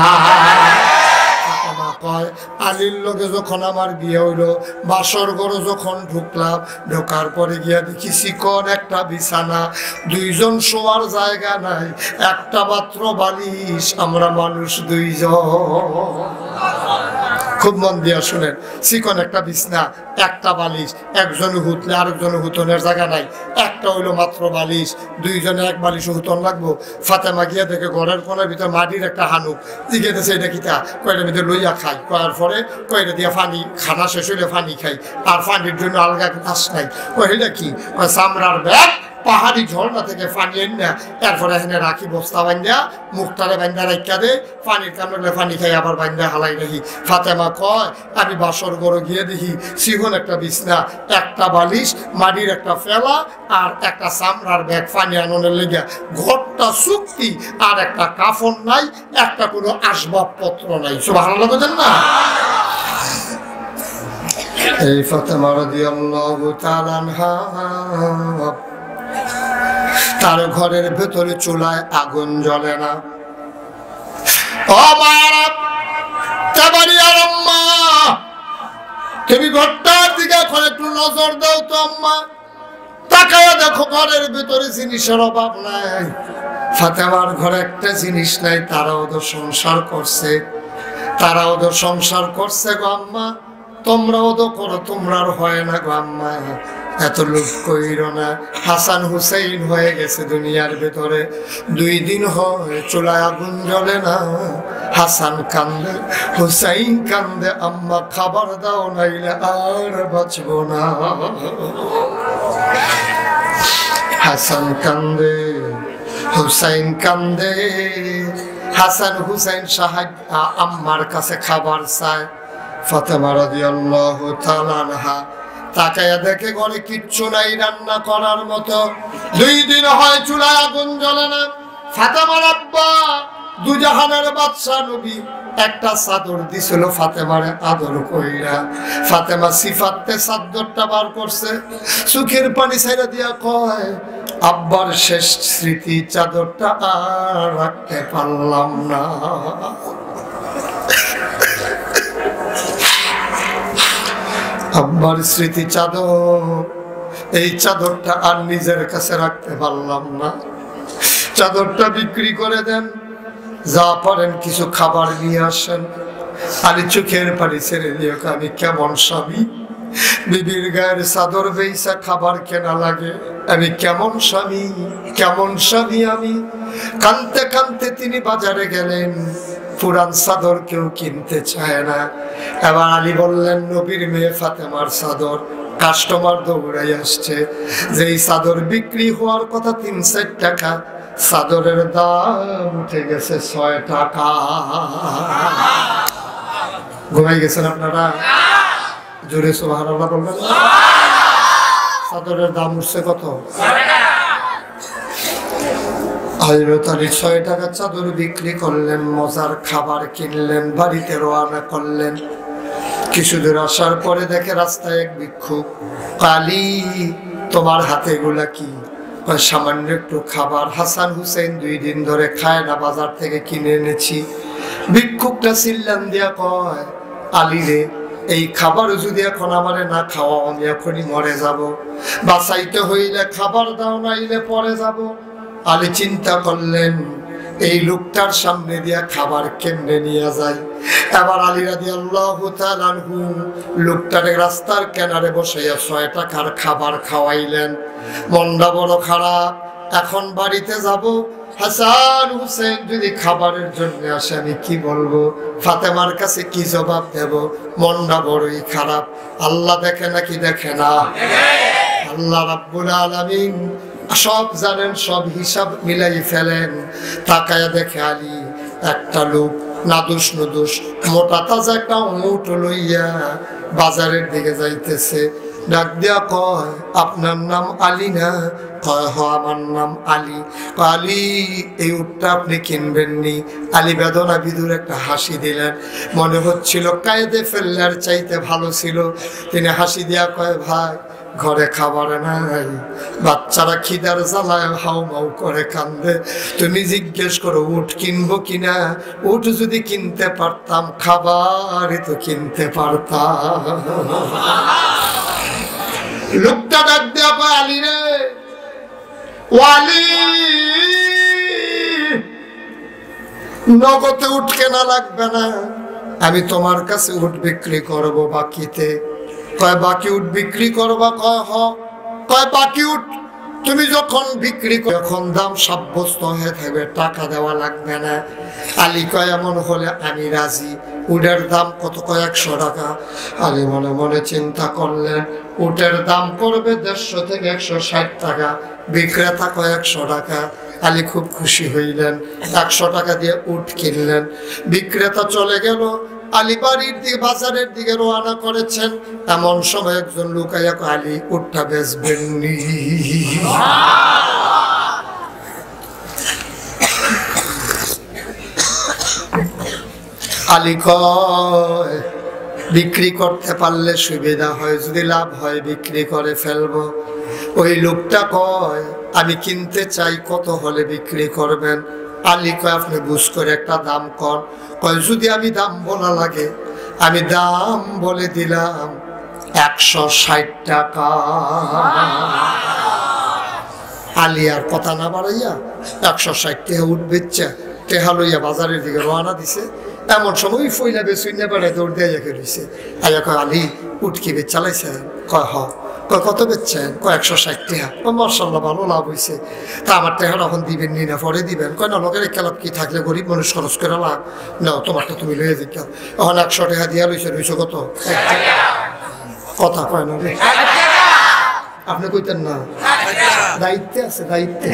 কয় আলীর লগে যখন আমার বিয়ে হইলো, বাসর ঘরে যখন ঢুকলাম, ঢোকার পরে গিয়া দেখি চিকন একটা বিছানা, 2 জন শোয়ার জায়গা নাই, একটা মাত্র বালিশ, আমরা মানুষ 2 জন। খুব মন দিয়া শুনেন, চিকন একটা বিছনা, একটা বালিশ, একজনে হুতলে আরেকজনে হুতনের জায়গা নাই, একটা হইলো মাত্র বালিশ, দুইজনে এক বালিশ হুতন লাগবো। ফাতেমা গিয়া দেখে ঘরের কোনার ভিতর মাটির একটা হানুক, জিজ্ঞেস এটা কিতা, কয়টার ভিতরে লইয়া খাই, কয়ার পরে কয়টা দিয়া পানি, খানা শেষ হইলে পানি খাই, আর পানির জন্য আলগা গ্লাস নাই। কয়টা কি, চামড়ার ব্যাগ, পাহাড়ি ঝর্ণা থেকে পানি এনে না, এরপরে এখানে রাখি বস্তা বান্ধা, মুখটারে বান্ধা রাখা দে, পানির কামড়ে পানি খাই, আবার বান্ধা হালাই রাখি। ফাতেমা কয়, আমি বাসর ঘরে গিয়ে দেখি সিহন একটা বিছনা, একটা বালিশ, মাটির একটা ফেলা, আর একটা চামড়ার ব্যাগ পানি আননের লেগে, ঘরটা চুক্তি, আর একটা কাফন নাই, একটা কোনো আসবাবপত্র নাই। সুবহানাল্লাহ বলেন না? এই ফাতেমা রাদিয়াল্লাহু তাআলা আনহা, তার ঘরের ভেতরে চুলায় আগুন জ্বলে না। ও মারা, তাবারিয়ার আম্মা, তুমি ঘরটার দিকে এখন একটু নজর দাও তো আম্মা, তাকায়া দেখো ঘরের ভেতরে জিনিসের অভাব নাই। ফাতেমার ঘরে একটা জিনিস নাই, তারাও তো সংসার করছে, তারাও তো সংসার করছে গো আম্মা, তোমরাও তো করো, তোমরা আর হয় না গো আম্মা, এত লোক কইরো না। হাসান হুসাইন হয়ে গেছে দুনিয়ার ভেতরে, 2 দিন হয় চুলায় আগুন জ্বলে না। হাসান কান্দে, হুসাইন কান্দে, আম্মা খাবার দাও নাইলে আর বাঁচবো না। হাসান কান্দে, হুসাইন কান্দে, হাসান হুসাইন সাহায্য আম্মার কাছে খাবার চায়। ফাতেমা রাদিয়াল্লাহু তাআলা আনহা তাকায়া দেখে ঘরে কিচ্ছু নাই রান্না করার মতো, 2 দিন হয় চুলায় আগুন জ্বলে না। ফাতেমার আব্বা দুজাহানের বাদশা নবী একটা চাদর দিছিল ফাতেমারে আদর কইরা, ফাতেমা সিফাতে চাদরটা বার করছে, চোখের পানি ছাইরা দিয়া কয়, আব্বার শেষ স্মৃতি চাদরটা আর রাখতে পারলাম না। আব্বার স্মৃতি চাদর, এই চাদরটা আর নিজের কাছে রাখতে পারলাম না, চাদরটা বিক্রি করে দেন, যা পারেন কিছু খাবার নিয়ে আসেন। আলী চোখের পানি ছেড়ে দিয়ে, আমি কেমন স্বামী, বিবির গায়ের চাদর বেইসা খাবার কেনা লাগে, আমি কেমন স্বামী, কেমন স্বামী আমি। কানতে কানতে তিনি বাজারে গেলেন, পুরান চাদর কেউ কিনতে চায় না। এবার আলী বললেন, নবীর মেয়ে ফাতেমার চাদর, কাস্টমার দৌড়াই আসছে, যেই চাদর বিক্রি হওয়ার কথা 3-4 টাকা, চাদরের দাম উঠে গেছে 6 টাকা। ঘুমাই গেছেন আপনারা? জোরে সুবহানাল্লাহ বলবেন না? চাদরের দাম উঠছে কত? হযরত আলী 6 টাকা চাদর বিক্রি করলেন, মজার খাবার কিনলেন, বাড়িতে রওনা করলেন। কিছু দূর আসার পরে দেখে রাস্তায় এক ভিক্ষুক। আলী, তোমার হাতে এগুলা কি? সামান্য একটু খাবার, হাসান হুসেন 2 দিন ধরে খায় না, বাজার থেকে কিনে এনেছি। ভিক্ষুকটা চিল্লান দিয়া কয়, আলী রে, এই খাবার যদি এখন আমারে না খাওয়া, আমি এখনই মরে যাব, বাঁচাইতে হইলে খাবার দাও, নাইলে পরে যাব। আলী চিন্তা করলেন, এই লোকটার সামনে দিয়া খাবার কেমনে নিয়ে যায়। এবার আলী রাদিয়াল্লাহু তাআলা আনহু লোকটারে রাস্তার কিনারে বসাইয়া 6 টাকার খাবার খাওয়াইলেন। মনটা বড় খারাপ, এখন বাড়িতে যাব, হাসান হুসেন যদি খাবারের জন্য আসে আমি কি বলবো, ফাতেমার কাছে কি জবাব দেব, মনটা বড়ই খারাপ। আল্লাহ দেখে নাকি দেখে না? আল্লাহ রাব্বুল আলামিন সব জানেন, সব হিসাব মিলাই ফেলেন। তাকায়া দেখে আলী একটা লোক নাদুস নুদুস মোটা তাজা একটা উট লইয়া বাজারের দিকে যাইতেছে। ডাক দিয়া কয়, আপনার নাম আলী না? কয়, হ আমার নাম আলী। আলী, এই উটটা আপনি কিনবেননি? আলী বেদনা বিদুর একটা হাসি দিলেন, মনে হচ্ছিল কায়দে ফেললার চাইতে ভালো ছিল। তিনি হাসি দিয়া কয়, ভাই ঘরে খাবার নাই, বাচ্চারা খিদার জ্বালায় হাউ মাউ করে কান্দে, তুমি জিজ্ঞেস করো উট কিনবো কিনা? উট যদি কিনতে পারতাম, খাবারই তো কিনতে পারতাম। লোকটা ডাক দেয়া কয়, আলী রে, ওয়ালি, নগদে উঠ কেনা লাগবে না, আমি তোমার কাছে উট বিক্রি করব বাকিতে। কয় বাকি উট বিক্রি করবা? কয় হ। কয় বাকি উট তুমি যখন বিক্রি যখন দাম সাব্যস্ত হয়ে থাকবে টাকা দেওয়া লাগবে না। আলী কয় এমন হলে আমি রাজি। উটের দাম কত? কয় 100 টাকা। আলী মনে মনে চিন্তা করলেন উটের দাম করবে 150 থেকে 160 টাকা। বিক্রেতা কয় 100 টাকা। আলী খুব খুশি হইলেন, 100 টাকা দিয়ে উট কিনলেন। বিক্রেতা চলে গেল। আলী বাড়ির দিকে বাজারের দিকে রওনা করেছেন। এমন সময় একজন লোক আইয়া কয় আলী উটটা বেচবেন নি? আলী কয় বিক্রি করতে পারলে সুবিধা হয়, যদি লাভ হয় বিক্রি করে ফেলবো। ওই লোকটা কয় আমি কিনতে চাই, কত হলে বিক্রি করবেন? আলী কয় আপনি বুঝ করে একটা দাম কর। কয় যদি আমি দাম বলা লাগে, আমি দাম বলে দিলাম 160 টাকা। আলী আর কথা না বাড়াইয়া 160 টাকা উঠ বেচা টেহা লইয়া বাজারের দিকে রওনা দিছে। এমন সময় ফইলা বেসুইনা বেড়ায় দৌড় দিয়ে দিছে। আইয়া কয় আলী উঠ কি বেচ চালাইছেন? কয় হ। কয় কত বেচছেন? কয় 160 টাকা। মাশাআল্লাহ ভালো লাভ হয়েছে। তা আমার টাকাটা এখন দিবেন নি না পরে দিবেন? কয় না লোকের খেলাপ কি থাকলে গরিব মানুষ খরচ করে লাভ নাও, তোমারটা তুমি লইয়ে দিতে। এখন 100 টাকা দিয়া লইছে। লইছে কত? কথা কয় না রে। আপনি কইতেন না? দায়িত্বে আছে, দায়িত্বে।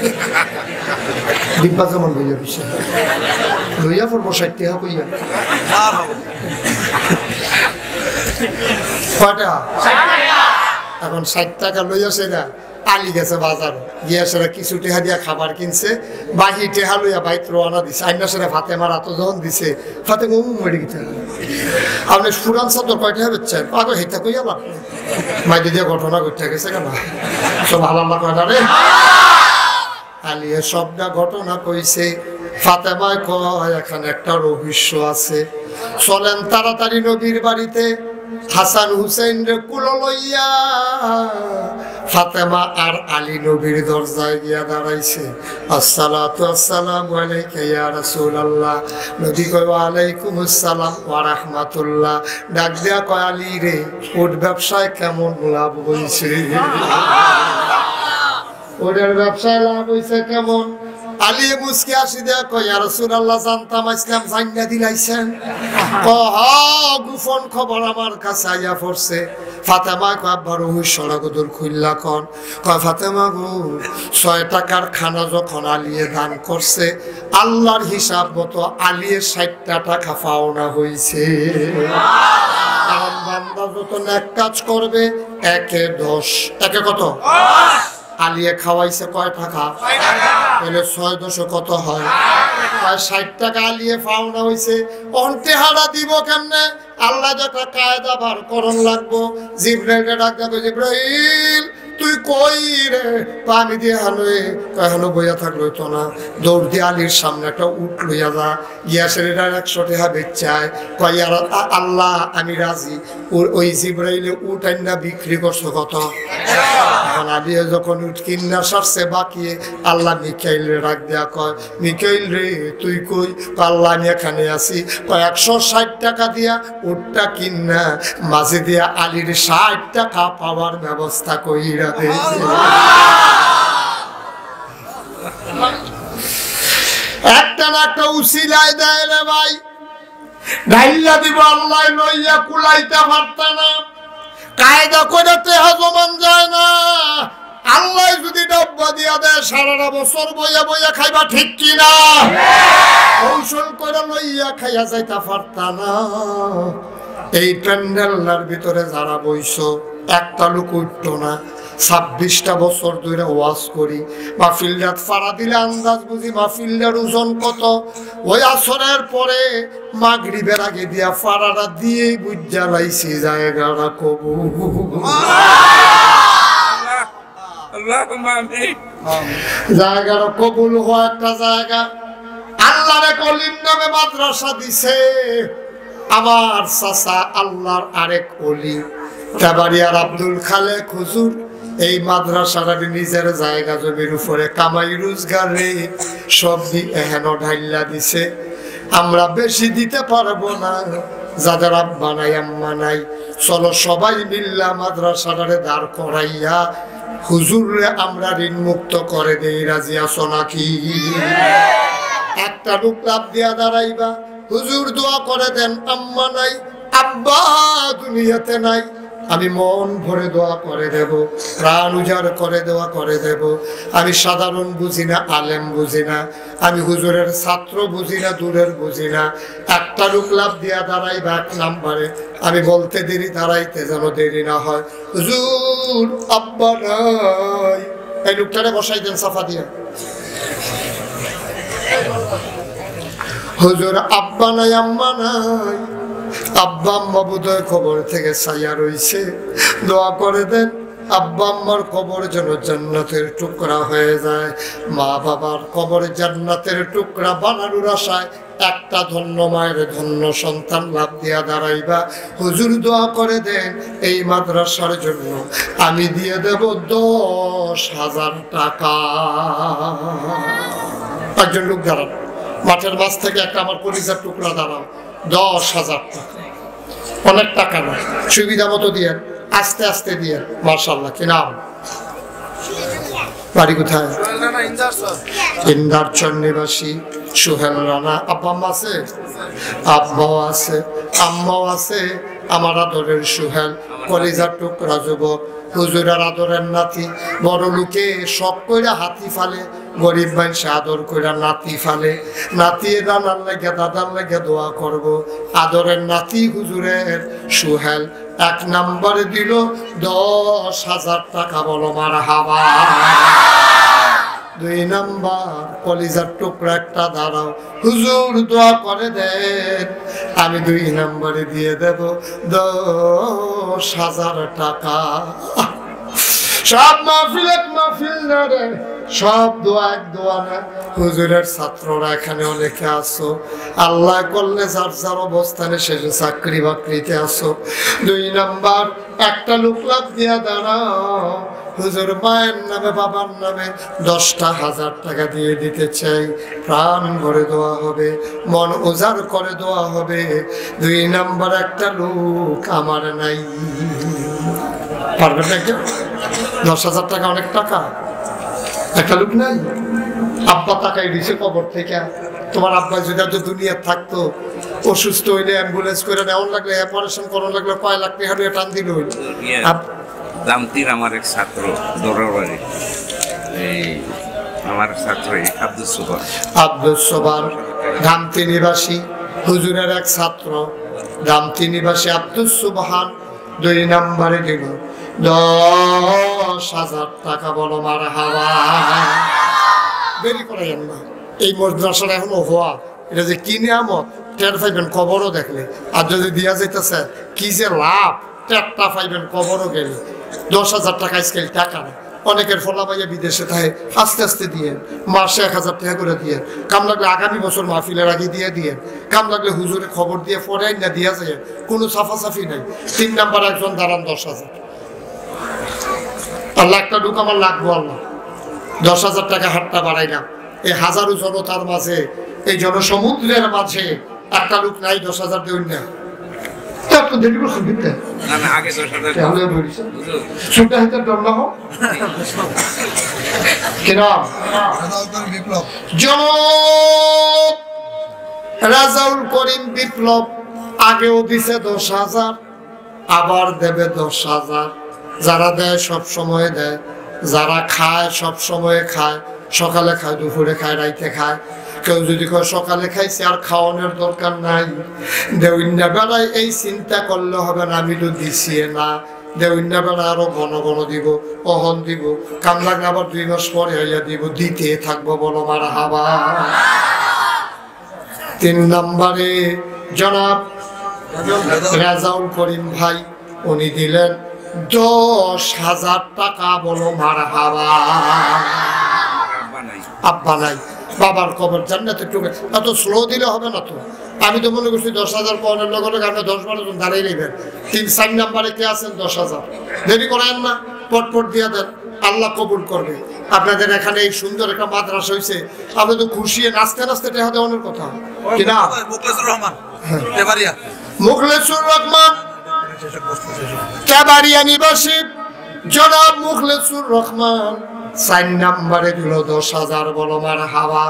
ডিব্বা যেমন লইয়া দিছে লইয়া পড়বো 60 টাকা কইয়া। কয়টা? এখন 60 টাকা লইয়া সেরা আলী গেছে বাজার গিয়া সেরা কিছু টেহা দিয়া খাবার কিনছে। বাহি টেহা লইয়া বাইক রওনা দিছে। আইনা সেরা ফাতেমার হাতে যখন দিছে, ফাতেমা মরে গেছে। আপনি ফুরান চাদর কয় টাকা বেচছেন? আগে হেটা কইয়া লাভ মাইদি দিয়ে ঘটনা ঘটে গেছে কেন? সব আল্লাহ কয় না রে। আলী সবটা ঘটনা কইছে। ফাতেমায় কয় এখানে একটা রহস্য আছে, চলেন তাড়াতাড়ি নবীর বাড়িতে। হাসান হুসেন রে কুলো লইয়া ফাতেমা আর আলী নবীর দরজায় গিয়া দাঁড়াইছে। আসসালাতু আসসালামু আলাইকা ইয়া রাসূলুল্লাহ। নবী কয় ওয়া আলাইকুম আসসালাম ওয়া রাহমাতুল্লাহ। ডাক দিয়া কয় আলী রে উট ব্যবসায় কেমন লাভ হইছে? ওটার ব্যবসায় লাভ হইছে কেমন? আলী মুসকি আসি দেয়া কয় ইয়া রাসূলুল্লাহ জানতাম ইসলাম জানিয়ে দিলাইছেন। গোপন খবর আমার কাছে আইয়া পড়ছে। ফাতেমা কয় আব্বা রহস্যটা গদুর খুললা কন। কয় ফাতেমা গো 6 টাকার খানা যখন আলিয়ে দান করছে, আল্লাহর হিসাব মতো আলিয়ে 60টা টাকা পাওনা হইছে। কারণ বান্দা যত নেক কাজ করবে 1-এ 10। 1-এ কত? আলিয়ে খাওয়াইছে কয় টাকা? তাহলে 6-10 কত হয়? 60 টাকা আলিয়ে পাওনা হইছে। অন্তেহারা দিব কেমনে? আল্লাহ একটা কায়দা বার করন লাগবো। জিব্রাইলকে ডাক দেব, জিব্রাইল তুই কই রে? পানি দিয়ে হানুয়ে হানু বইয়া থাকলো তো না। দৌড় দিয়ে আলীর সামনে একটা উট লইয়া যা। গিয়া সেটা 100 টাকা বেচায়। কয় আল্লাহ আমি রাজি। ওই জিব্রাইলে উট আইনা বিক্রি করছো কত? এখন আলী যখন উট কিনা সারছে বাকি, আল্লাহ মিকাইল রে ডাক দেয়া কয় মিকাইল রে তুই কই? আল্লাহ আমি এখানে আছি। কয় 160 টাকা দিয়া উটটা কিনা মাঝে দিয়া আলীর 60 টাকা পাওয়ার ব্যবস্থা কইরা দে। একটা না একটা উসিলায় দেয় রে ভাই। ঢাইলা দিব আল্লাহ লইয়া কুলাইতে পারত না। কায়দা করে টেহা জমান যায় না। আল্লাহ যদি ডব্বা দিয়া দেয় সারাটা বছর বইয়া বইয়া খাইবা, ঠিক কিনা? কৌশল করে লইয়া খাইয়া যাইতে পারত না। এই প্যান্ডেলটার ভিতরে যারা বইছো একটা লোক উঠত না। 26টা বছর ধরে ওয়াজ করি, মাহফিলটাত ফাড়া দিলে আন্দাজ বুঝি মাহফিলটার ওজন কত। ওই আসরের পরে মাগরিবের আগে দিয়া ফাড়াটা দিয়ে বুঝা লাইছি জায়গাটা কবুল। জায়গাটা কবুল হওয়া একটা জায়গা। আল্লাহর কলির নামে মাদ্রাসা দিছে। আমার চাচা আল্লাহর আরেক ওলি তাবারিয়ার আব্দুল খালেক হুজুর এই মাদ্রাসার নিজের জায়গা জমির উপরে কামাই রোজগারে সব এহেন ঢাইলা দিছে। আমরা বেশি দিতে পারবো না, যাদের আব্বা নাই আম্মা নাই, চলো সবাই মিল্লা মাদ্রাসাটারে দাঁড় করাইয়া হুজুরে আমরা ঋণ মুক্ত করে দেই, রাজি আছো নাকি? একটা লোক লাভ দিয়া দাঁড়াইবা, হুজুর দোয়া করে দেন, আম্মা নাই আব্বা দুনিয়াতে নাই, আমি মন ভরে দোয়া করে দেব, প্রাণ উজাড় করে দোয়া করে দেব। আমি সাধারণ বুঝি না, আলেম বুঝি না, আমি হুজুরের ছাত্র বুঝি না, দূরের বুঝি না। একটা লোক লাভ দিয়া দাঁড়াইবা এক নাম্বারে, আমি বলতে দেরি, দাঁড়াইতে যেন দেরি না হয়, হুজুর আব্বা নাই, এই লোকটারে বসাই দেন সাফা দিয়া, হুজুর আব্বা নাই আম্মা নাই, আব্বা আম্মা বোধহয় কবর থেকে ছায়া রইছে, দোয়া করে দেন আব্বা আম্মার কবর যেন জান্নাতের টুকরা হয়ে যায়। মা বাবার কবর জান্নাতের টুকরা বানানোর আশায় একটা ধন্য মায়ের ধন্য সন্তান লাভ দিয়া দাঁড়াইবা, হুজুর দোয়া করে দেন এই মাদ্রাসার জন্য আমি দিয়ে দেব 10,000 টাকা। একজন লোক দাঁড়ান, মাঠের মাছ থেকে একটা আমার কলিজার টুকরা দাঁড়াও, 10,000 টাকা। অনেক টাকা না, সুবিধা মতো দিয়ে আস্তে আস্তে দিয়ে। মাশাআল্লাহ, কি নাম? বাড়ি কোথায়? ইন্দারচর নিবাসী সোহেল রানা। আব্বা আম্মা আছে? আব্বাও আছে, আম্মাও আছে। আমার আদরের সোহেল, কলিজার টুকরা যুবক, হুজুরের আদরের নাতি। বড় লোকে শখ কইরা হাতি ফালে, গরিব মানুষে আদর কইরা নাতি ফালে। নাতি দানার লাগে দাদার লাগে দোয়া করব। আদরের নাতি হুজুরের সোহেল এক নম্বরে দিল 10,000 টাকা, বলো মারহাবা। 2 নাম্বার কলিজার টুকরা একটা দাঁড়াও, হুজুর দোয়া করে দেন আমি 2 নম্বরে দিয়ে দেব 10,000 টাকা। সব মাহফিল এক মাহফিল না রে, সব দোয়া এক দোয়া না। হুজুরের ছাত্ররা এখানে অনেকে আসো, আল্লাহ করলে যার যার অবস্থানে শেষে চাকরি বাকরিতে আসো। 2 নাম্বার একটা লোক লাভ দিয়া দাঁড়াও, হুজুর মায়ের নামে বাবার নামে 10,000 টাকা দিয়ে দিতে চাই, প্রাণ ভরে দেওয়া হবে, মন উজাড় করে দেওয়া হবে। 2 নাম্বার একটা লোক আমার নাই, পারবেন না? 10,000 টাকা অনেক টাকা, একটা লোক নাই। আব্বা টাকাই দিছে কবর থেকে। তোমার আব্বা যদি দুনিয়া থাকতো, অসুস্থ হইলে অ্যাম্বুলেন্স করে নেওয়ার লাগলে, অপারেশন করার লাগলে কয় লাখ টাকা টান দিল। দামতির আমার এক ছাত্র দরবারে, এই আমার ছাত্র আব্দুল সোবার দামতি নিবাসী, হুজুরের এক ছাত্র দামতি নিবাসী আব্দুল সুবহান 2 নম্বরে দিল 10,000 টাকা, বলো মারহাবা। দেরি করাইয়েন না, এই মাদ্রাসাটা এখনো হওয়া, এটা যে কি নিয়ামত টের পাইবেন কবরও দেখলে। আর যদি দিয়া যাইতেছে কি যে লাভ, টেরটা পাইবেন কবরও গেলে। 10,000 টাকা স্কেল টাকা না। অনেকের ফলা পাইয়া বিদেশে থাকে, আস্তে আস্তে দিয়ে মাসে 1,000 টাকা করে দিয়ে, কাম লাগলে আগামী বছর মাহফিলের আগে দিয়ে কাম লাগলে হুজুরে খবর দিয়ে পরে না দিয়া যায়, কোনো সাফাসাফি নাই। 3 নাম্বার একজন দাঁড়ান 10,000, আল্লাহ একটা ঢুক আমার লাগবো, আল্লাহ 10,000 টাকা হাতটা বাড়াইলাম। এই হাজারো জনতার মাঝে, এই জনসমুদ্রের মাঝে একটা লোক নাই 10,000 দেউন না। দেরি করছেন দিতে আগে 10,000 রাজাউল করিম বিপ্লব আগেও দিছে 10,000, আবার দেবে 10,000। যারা দেয় সব সময় দেয়, যারা খায় সব সময় খায়, সকালে খায়, দুপুরে খায়, রাইতে খায়। কেউ যদি কয় সকালে খাইছে আর খাওয়ানোর দরকার নাই, দেউন্যা বেলায় এই চিন্তা করলে হবে না আমি তো দিছি না, দেউন্যা বেলা আরো ঘন ঘন দিব, অহন দিব, কাম লাগলে আবার 2 মাস পরে হইয়া দিব, দিতে থাকবো, বলো মারহাবা। 3 নম্বরে জনাব রাজাউল করিম ভাই, উনি দিলেন 10,000 টাকা, বলো মারহাবা। আব্বা নাই, বাবার কবর জান্নাতে টুকে। এত স্লো দিলে হবে না তো। আমি তো মনে করছি 10,000 পাওয়ার লগে লগে আপনি 10-12 জন দাঁড়িয়ে নেবেন। 3-4 নাম্বারে কে আছেন 10,000, দেরি করেন না। পটপট দিয়া দেন, আল্লাহ কবুল করবে। আপনাদের এখানে এই সুন্দর একটা মাদ্রাসা হয়েছে, আপনি তো খুশি নাচতে নাচতে টেহা দেওয়ানোর কথা কিনা? মুখলেসুর রহমান তেবাড়িয়া, মুখলেসুর রহমান তেবাড়িয়া নিবাসী জনাব মুখলেসুর রহমান 4 নম্বরে দিল 10,000। বলো মারহাবা।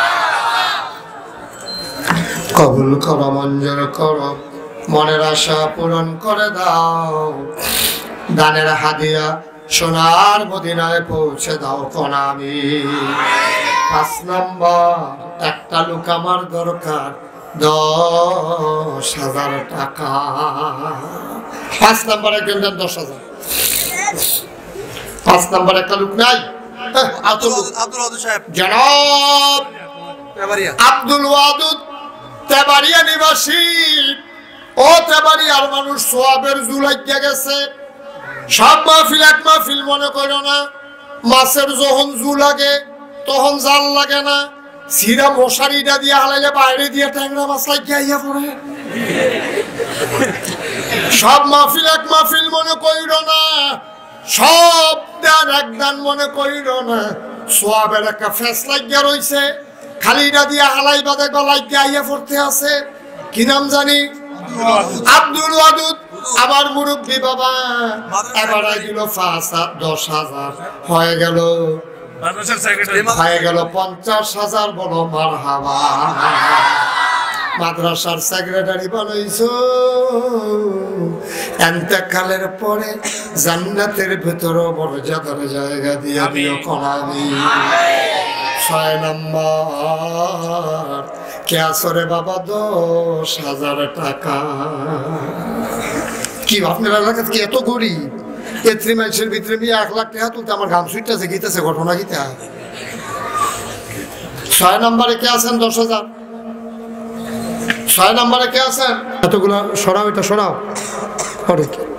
কবুল করো, মঞ্জুর করো, মনের আশা পূরণ করে দাও। দানের হাদিয়া সোনার মদিনায় পৌঁছে দাও কোনামি। 5 নম্বর, একটা লোক আমার দরকার 10,000 টাকা। 5 নম্বর একজন দেন 10,000। 5 নম্বর একটা লোক নাই। আব্দুল ওয়াদুদ সাহেব জনাব তেবাড়িয়া, আব্দুল ওয়াদুদ তেবাড়িয়া নিবাসী। ও তেবাড়িয়ার মানুষ সোয়াবের জুলাইয়া গেছে। সব মাহফিল এক মাহফিল মনে করো না। মাছের যখন জু লাগে তখন জাল লাগে না, সিরা মশারিটা দিয়ে হালাইলে বাইরে দিয়ে ট্যাংরা মাছ লাগিয়ে আইয়া পড়ে। সব মাহফিল এক মাহফিল মনে করিল না, সব দান এক দান মনে করিল না। সোয়াবের একটা ফেস লাগিয়া রইছে, খালিটা দিয়ে হালাইবা দেখবা লাগিয়ে আইয়া পড়তে আছে। কি নাম জানি? আব্দুল ওয়াদুদ। আমার মুরব্বী বাবা এবার দিল 10,000 হয়ে গেল, হয়ে গেল 50,000। বলো মারহাবা। মাদ্রাসার সেক্রেটারি বানাইছো, এন্তেকালের পরে জান্নাতের ভেতরও মর্যাদার জায়গা দিয়ে দিও কোনামি। 6 নম্বর, কে আসরে বাবা 10,000 টাকা। কি আপনার এলাকাতে কি এত গরিব? এত্রি মানুষের ভিতরে 1 লাখ টাকা তুলতে আমার ঘাম সুইটাছে গীতেছে ঘটনা গীতা। 6 নম্বরে কে আছেন 10,000? 6 নম্বরে কে আছেন? এতগুলা সরাও, এটা সরাও।